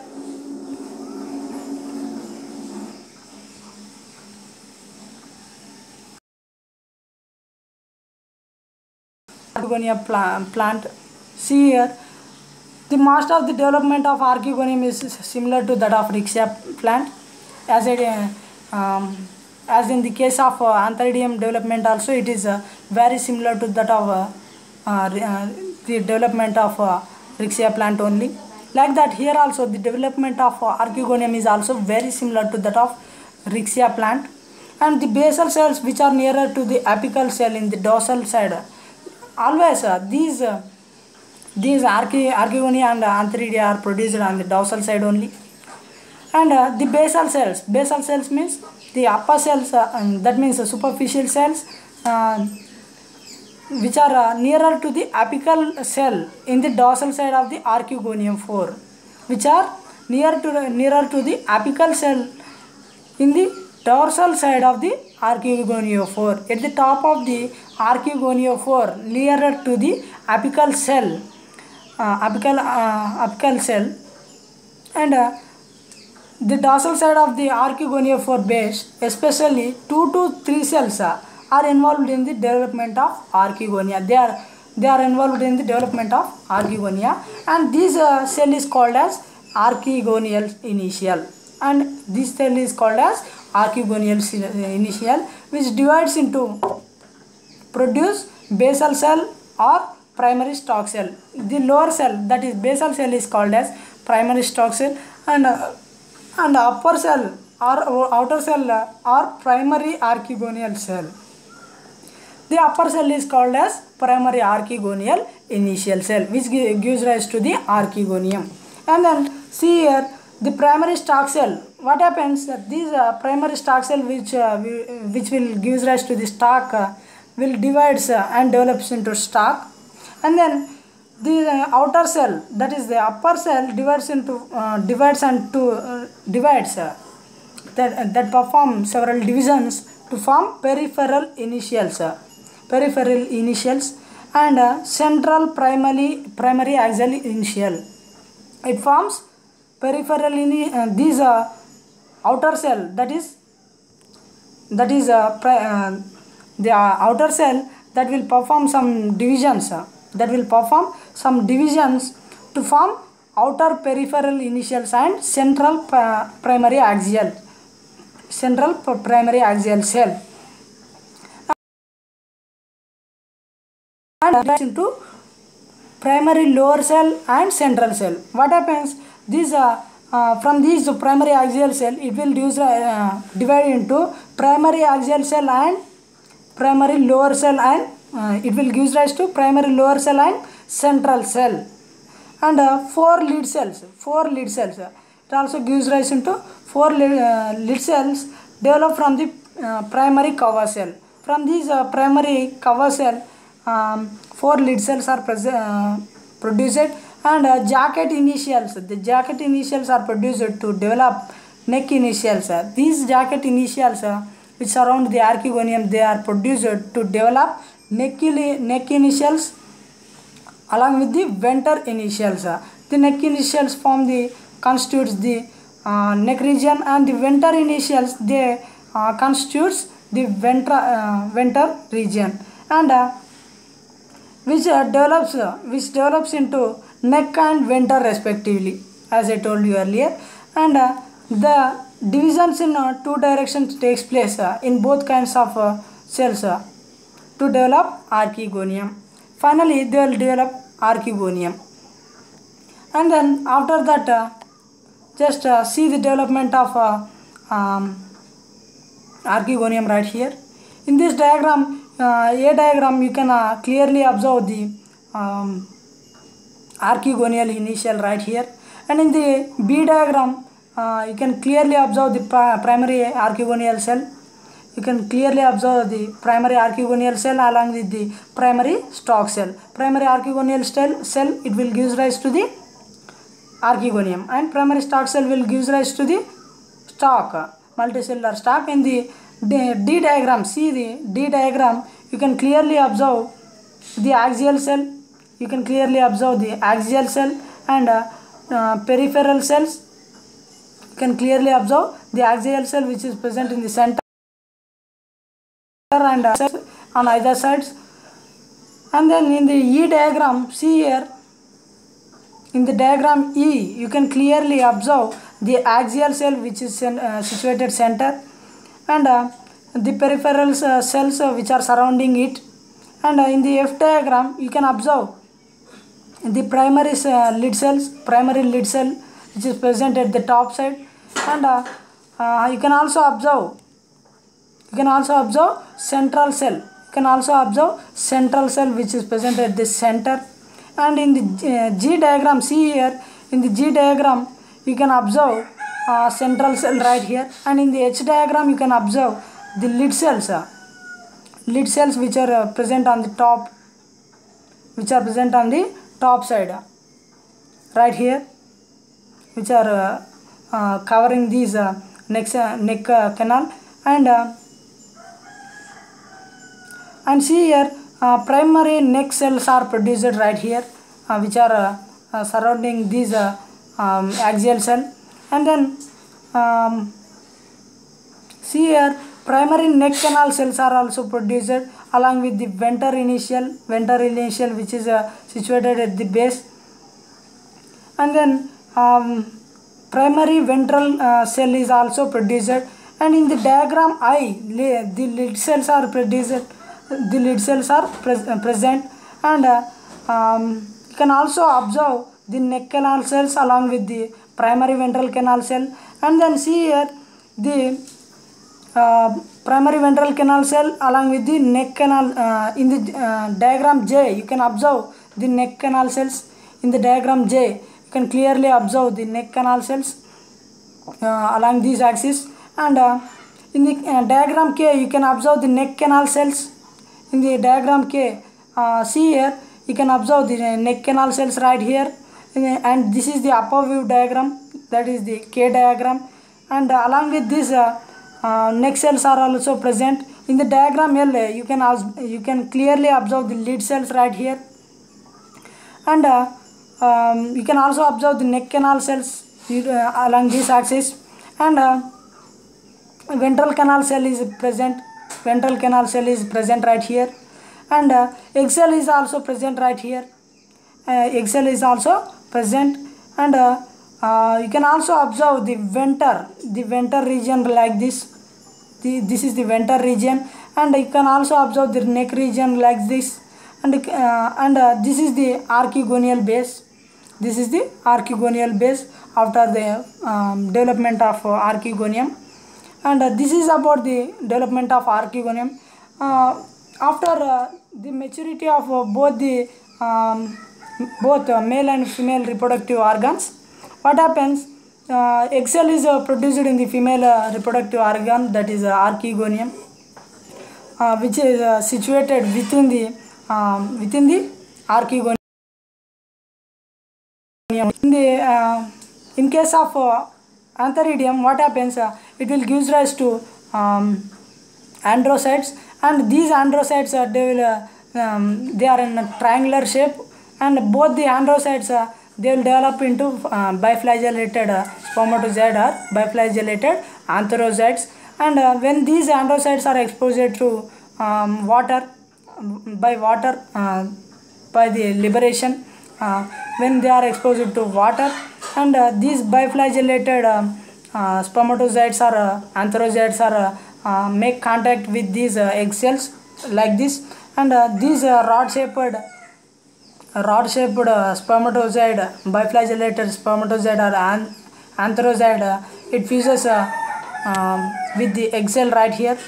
archegonia plant, plant. See here, the master of the development of archegonium is similar to that of Rixia plant, as it, uh, um, as in the case of uh, Antheridium development also, it is uh, very similar to that of uh, uh, the development of uh, Rixia plant only. Like that, here also the development of uh, archegonium is also very similar to that of Rixia plant. And the basal cells which are nearer to the apical cell in the dorsal side, always uh, these uh, these arche archegonia and uh, antheridia are produced on the dorsal side only. And uh, the basal cells, basal cells means the upper cells, uh, um, that means the superficial cells uh, which are uh, nearer to the apical cell in the dorsal side of the archegonium four, which are near to the, nearer to the apical cell in the dorsal side of the archegonium four. At the top of the archegonium four, nearer to the apical cell, uh, apical uh, apical cell, and uh, the dorsal side of the archegonium four base, especially two to three cells uh, are involved in the development of archegonia. They are they are involved in the development of archegonia, and this uh, cell is called as archegonial initial, and this cell is called as archegonial initial, which divides into produce basal cell or primary stalk cell. The lower cell, that is basal cell, is called as primary stalk cell, and uh, and upper cell or outer cell uh, or primary archegonial cell. The upper cell is called as primary archegonial initial cell, which gives rise to the archegonium. And then see here, the primary stalk cell. What happens that these uh, primary stalk cell which uh, which will gives rise to the stalk uh, will divides uh, and develops into stalk, and then the uh, outer cell, that is the upper cell, divides into uh, divides and to uh, divides uh, that uh, that perform several divisions to form peripheral initials, uh, peripheral initials, and uh, central primary primary axial initial. It forms peripheral in uh, these uh, outer cell, that is that is uh, uh, the uh, outer cell that will perform some divisions uh, that will perform some divisions to form outer peripheral initials and central uh, primary axial central primary axial cell, and into primary lower cell and central cell. What happens? These uh, uh, from these primary axial cell, it will use, uh, divide into primary axial cell and primary lower cell, and uh, it will give rise to primary lower cell and central cell, and uh, four lead cells. Four lead cells. It also gives rise into four lead, uh, lead cells developed from the uh, primary cover cell. From these uh, primary cover cell, um, four lead cells are uh, produced, and uh, jacket initials. The jacket initials are produced to develop neck initials. Uh, these jacket initials, uh, which surround the archegonium, they are produced to develop neck, neck initials along with the venter initials. Uh, the neck initials form the constitutes the uh, neck region, and the venter initials, they uh, constitutes the venter uh, venter region, and uh, which uh, develops uh, which develops into neck and venter respectively, as I told you earlier. And uh, the divisions in uh, two directions takes place uh, in both kinds of uh, cells uh, to develop archegonium. Finally, they will develop archegonium, and then after that, uh, just uh, see the development of uh, um, archegonium right here. In this diagram, uh, A diagram, you can uh, clearly observe the um, archegonial initial right here, and in the B diagram, uh, you can clearly observe the primary archegonial cell. You can clearly observe the primary archegonial cell along with the primary stalk cell. Primary archegonial cell, cell it will give rise to the archegonium, and primary stalk cell will give rise to the stalk, multicellular stalk. In the D, D diagram, see the D diagram, you can clearly observe the axial cell. You can clearly observe the axial cell and uh, uh, peripheral cells. You can clearly observe the axial cell, which is present in the center and uh, on either sides. And then in the E diagram, see here, in the diagram E, you can clearly observe the axial cell, which is uh, situated center, and uh, the peripheral uh, cells uh, which are surrounding it. And uh, in the F diagram, you can observe the primary uh, lead cells, primary lead cell, which is present at the top side, and uh, uh, you can also observe you can also observe central cell. You can also observe central cell, which is present at the center. And in the uh, G diagram, see here, in the G diagram, you can observe uh, central cell right here, and in the H diagram, you can observe the lead cells, uh, lead cells which are uh, present on the top, which are present on the top side, uh, right here, which are uh, uh, covering these uh, neck, uh, neck uh, canal, and uh, and see here, uh, primary neck cells are produced right here, uh, which are uh, uh, surrounding these uh, um, axial cell. And then um, see here, primary neck canal cells are also produced along with the venter initial, venter initial which is uh, situated at the base. And then um, primary ventral uh, cell is also produced, and in the diagram I, the lead cells are produced, the lead cells are pres present, and uh, um, you can also observe the neck canal cells along with the primary ventral canal cell. And then see here, the uh, primary ventral canal cell along with the neck canal. Uh, in the uh, diagram J, you can observe the neck canal cells. In the diagram J, you can clearly observe the neck canal cells uh, along these axes. And uh, in the uh, diagram K, you can observe the neck canal cells. In the diagram K, uh, see here, you can observe the neck canal cells right here, and this is the upper view diagram, that is the K diagram. And uh, along with this, uh, uh, neck cells are also present. In the diagram L, you can you can clearly observe the lead cells right here, and uh, um, you can also observe the neck canal cells uh, along this axis, and uh, ventral canal cell is present. Ventral canal cell is present right here, and uh, egg cell is also present right here. Uh, egg cell is also present, And uh, uh, you can also observe the venter, the venter region like this. The, this is the venter region, and you can also observe the neck region like this. And uh, and uh, this is the archegonial base. This is the archegonial base after the um, development of uh, archegonium. And uh, this is about the development of archegonium. Uh, after uh, the maturity of uh, both the um, both uh, male and female reproductive organs, what happens? Uh, egg cell is uh, produced in the female uh, reproductive organ, that is uh, archegonium, uh, which is uh, situated within the um, within the archegonium. In the uh, in case of uh, antheridium, what happens? Uh, it will give rise to um, androcytes, and these androcytes uh, they will uh, um, they are in a triangular shape, and both the androcytes uh, they will develop into uh, biflagellated uh, spermatozoid or biflagellated antherozoids. And uh, when these androcytes are exposed to um, water by water uh, by the liberation, uh, when they are exposed to water, and uh, these biflagellated uh, uh, spermatozoids or uh, antherozoids are uh, uh, make contact with these uh, egg cells like this, and uh, these uh, rod shaped rod shaped uh, spermatozoid, biflagellated spermatozoid or an antherozoid, uh, it fuses uh, um, with the egg cell right here,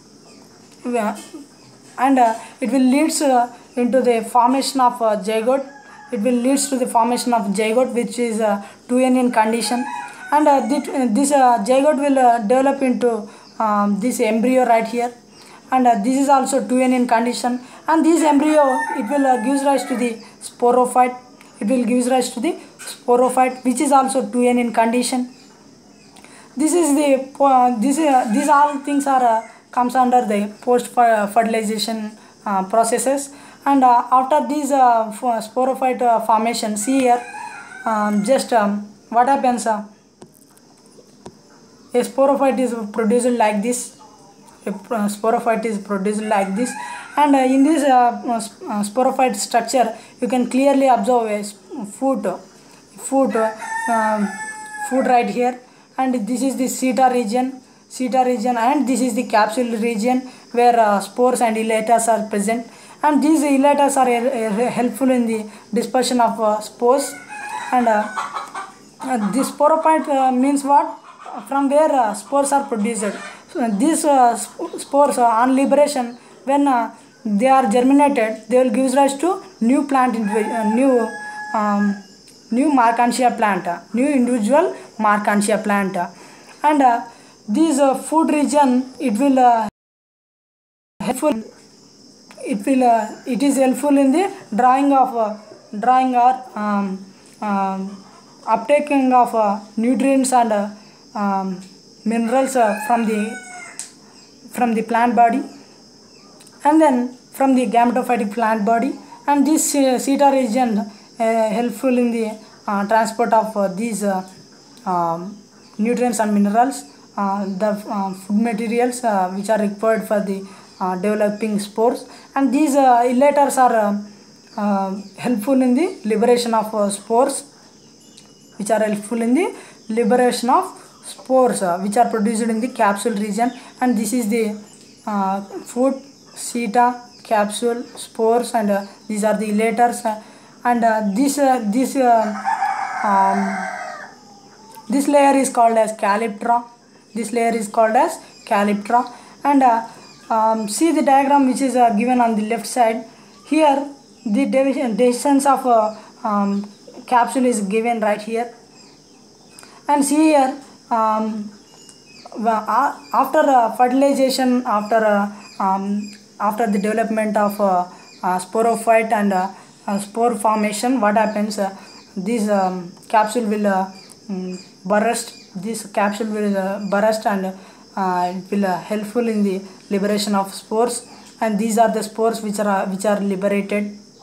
and uh, it will leads uh, into the formation of uh, zygote. It will leads to the formation of zygote, which is a two N in condition, and uh, this, uh, this uh, zygote will uh, develop into um, this embryo right here, and uh, this is also two N in condition, and this embryo it will uh, gives rise to the sporophyte. It will gives rise to the sporophyte, which is also two N in condition. This is the uh, this uh, these all things are uh, comes under the post fertilization uh, processes. And uh, after these uh, sporophyte uh, formation, see here, um, just um, what happens? Uh, a sporophyte is produced like this. A sporophyte is produced like this, and uh, in this uh, uh, sporophyte structure, you can clearly observe a foot, foot, uh, foot right here, and this is the seta region, seta region, and this is the capsule region where uh, spores and elaters are present. And these elaters are uh, helpful in the dispersion of uh, spores. And uh, uh, this sporophyte uh, means what? From where uh, spores are produced. So, uh, these uh, sp spores uh, on liberation, when uh, they are germinated, they will give rise to new plant, uh, new um, new Markantia plant, uh, new individual Markantia plant. Uh, and uh, this uh, food region, it will uh, helpful. It will uh, it is helpful in the drawing of uh, drawing or um, um, uptaking of uh, nutrients and uh, um, minerals uh, from the from the plant body, and then from the gametophytic plant body. And this uh, seta region uh, helpful in the uh, transport of uh, these uh, um, nutrients and minerals, uh, the uh, food materials uh, which are required for the Uh, developing spores. And these uh, elaters are uh, uh, helpful in the liberation of uh, spores, which are helpful in the liberation of spores uh, which are produced in the capsule region. And this is the uh, food, seta, capsule, spores, and uh, these are the elaters. Uh, and uh, this uh, this uh, um, this layer is called as calyptra. This layer is called as calyptra. And uh, Um, see the diagram which is uh, given on the left side. Here the division distance of uh, um, capsule is given right here, and see here um, after uh, fertilization, after uh, um, after the development of uh, uh, sporophyte and uh, uh, spore formation, what happens? Uh, this um, capsule will uh, um, burst. This capsule will uh, burst and uh, it will uh, helpful in the liberation of spores. And these are the spores which are uh, which are liberated.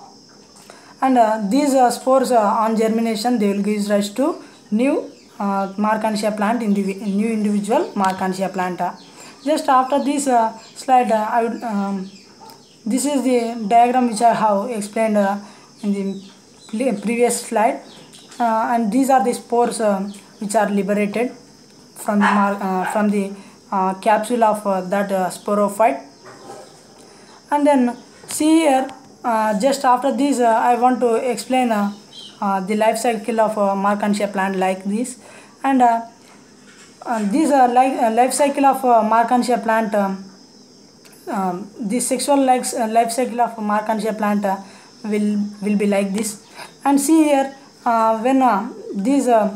And uh, these uh, spores uh, on germination, they will give rise to new uh, Markantia plant, in the new individual Markantia plant. Just after this uh, slide, uh, I would um, this is the diagram which I have explained uh, in the previous slide. uh, and these are the spores uh, which are liberated from the mar uh, from the uh, capsule of uh, that uh, sporophyte. And then see here, uh, just after this uh, I want to explain uh, uh, the life cycle of a Marchantia plant like this. And uh, uh, this uh, life, uh, life cycle of uh, Marchantia plant, um, um, the sexual life, uh, life cycle of Marchantia plant uh, will will be like this. And see here, uh, when uh, these uh,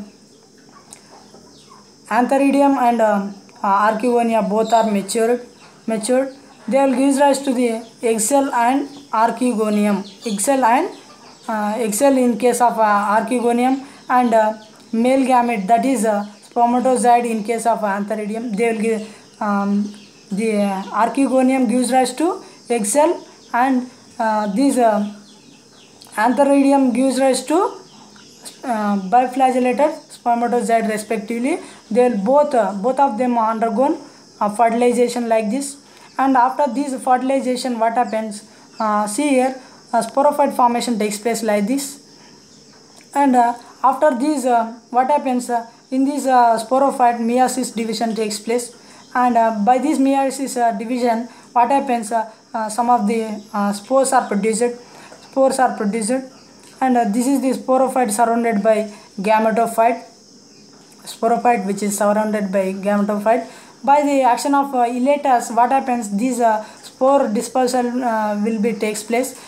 Antheridium and uh, uh, Archegonia both are matured, matured, they will give rise to the eggcell and Archegonium. Eggcell and uh, eggcell in case of uh, Archegonium, and uh, male gamete, that is uh, spermatozoid in case of Antheridium. They will give um, the uh, Archegonium gives rise to eggcell, and uh, these uh, Antheridium gives rise to uh, biflagellated spermatozoid respectively. They will both uh, both of them undergone uh, fertilization like this. And after this fertilization, what happens? Uh, see here, uh, sporophyte formation takes place like this. And uh, after this, uh, what happens? Uh, in this uh, sporophyte, meiosis division takes place. And uh, by this meiosis uh, division, what happens? Uh, uh, some of the uh, spores are produced. Spores are produced, and uh, this is the sporophyte surrounded by gametophyte. Sporophyte which is surrounded by gametophyte. By the action of uh, elatus, what happens? These uh, spore dispersal uh, will be takes place.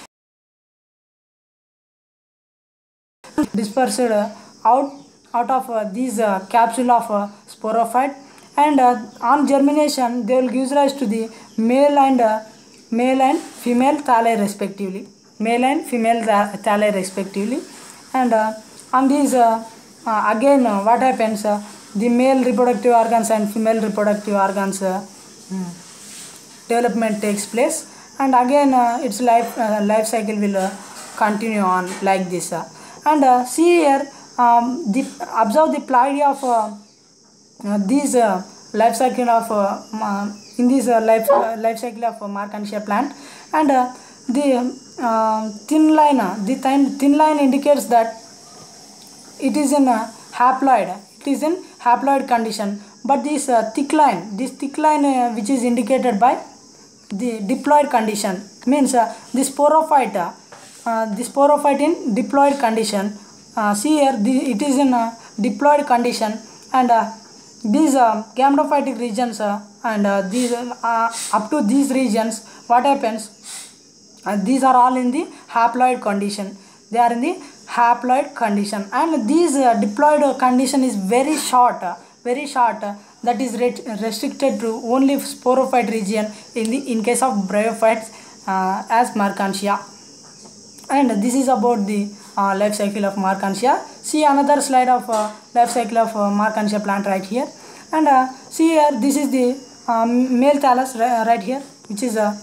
Dispersed uh, out out of uh, these uh, capsule of uh, sporophyte, and uh, on germination they will give rise to the male and uh, male and female thalli respectively. Male and female thalli respectively. And uh, on these uh, uh, again uh, what happens? Uh, the male reproductive organs and female reproductive organs uh, hmm. development takes place, and again uh, its life uh, life cycle will uh, continue on like this. Uh. And uh, see here, um, the observe the ploidy of uh, uh, these uh, life cycle of uh, uh, in this uh, life uh, life cycle of uh, Marchantia plant. And uh, the uh, thin line, uh, the thin, thin line indicates that it is in a haploid. It is in haploid condition. But this uh, thick line, this thick line uh, which is indicated by the diploid condition, means uh, the sporophyte, uh, uh, the sporophyte in diploid condition. Uh, see here, the, it is in a diploid condition, and uh, these uh, gametophytic regions uh, and uh, these uh, up to these regions, what happens? Uh, these are all in the haploid condition. They are in the haploid condition, and this uh, diploid condition is very short, uh, very short. Uh, that is restricted to only sporophyte region in the in case of bryophytes uh, as Marchantia. And this is about the uh, life cycle of Marchantia. See another slide of uh, life cycle of uh, Marchantia plant right here. And uh, see here, this is the um, male thallus right here, which is a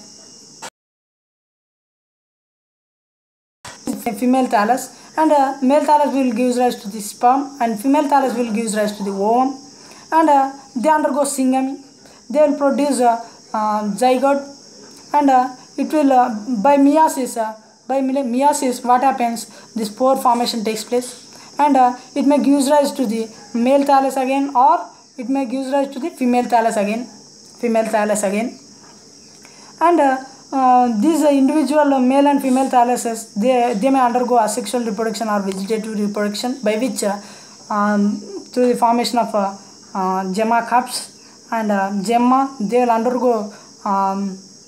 female thallus, and uh, male thallus will give rise to the sperm, and female thallus will give rise to the ovum, and uh, they undergo syngamy. They will produce a uh, uh, zygote, and uh, it will uh, by meiosis. Uh, by meiosis, what happens? The spore formation takes place, and uh, it may give rise to the male thallus again, or it may give rise to the female thallus again. Female thallus again, and uh, Uh, these uh, individual uh, male and female thalluses, they, they may undergo asexual reproduction or vegetative reproduction, by which uh, um, through the formation of uh, uh, gemma cups and uh, gemma, they will undergo um,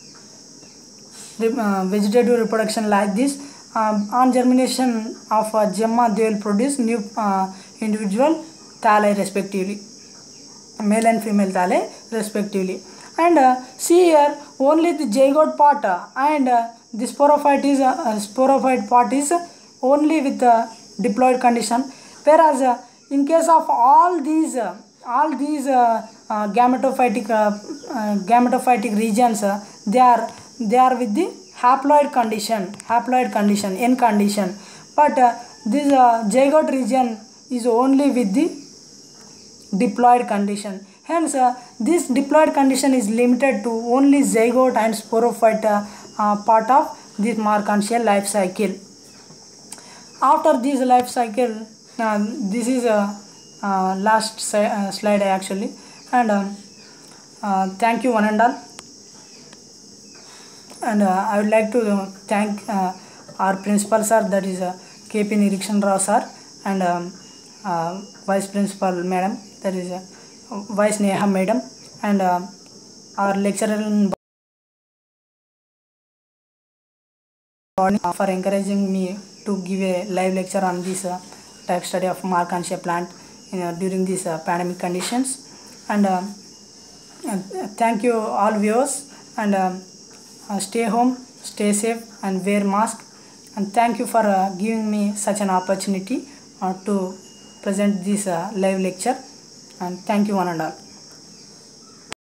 re uh, vegetative reproduction like this. Um, on germination of uh, gemma, they will produce new uh, individual thalli respectively, male and female thalli respectively. And uh, see here, only the zygote part uh, and uh, the sporophyte is uh, uh, sporophyte part is uh, only with the uh, diploid condition, whereas uh, in case of all these uh, all these uh, uh, gametophytic uh, uh, gametophytic regions, uh, they are they are with the haploid condition, haploid condition, N condition, but uh, this uh, zygote region is only with the diploid condition. Hence, uh, this diploid condition is limited to only zygote and sporophyte uh, uh, part of this Marchantia life cycle. After this life cycle, uh, this is a uh, last si uh, slide actually. And um, uh, thank you one and all. And uh, I would like to uh, thank uh, our principal sir, that is uh, K P Nirikshan Rao sir, and um, uh, vice principal madam, that is uh, vice Neha madam, and uh, our lecturer in body for encouraging me to give a live lecture on this uh, type study of Markantia plant in, uh, during these uh, pandemic conditions. And uh, uh, thank you all viewers, and um, uh, stay home, stay safe, and wear mask. And thank you for uh, giving me such an opportunity uh, to present this uh, live lecture. And thank you one and all.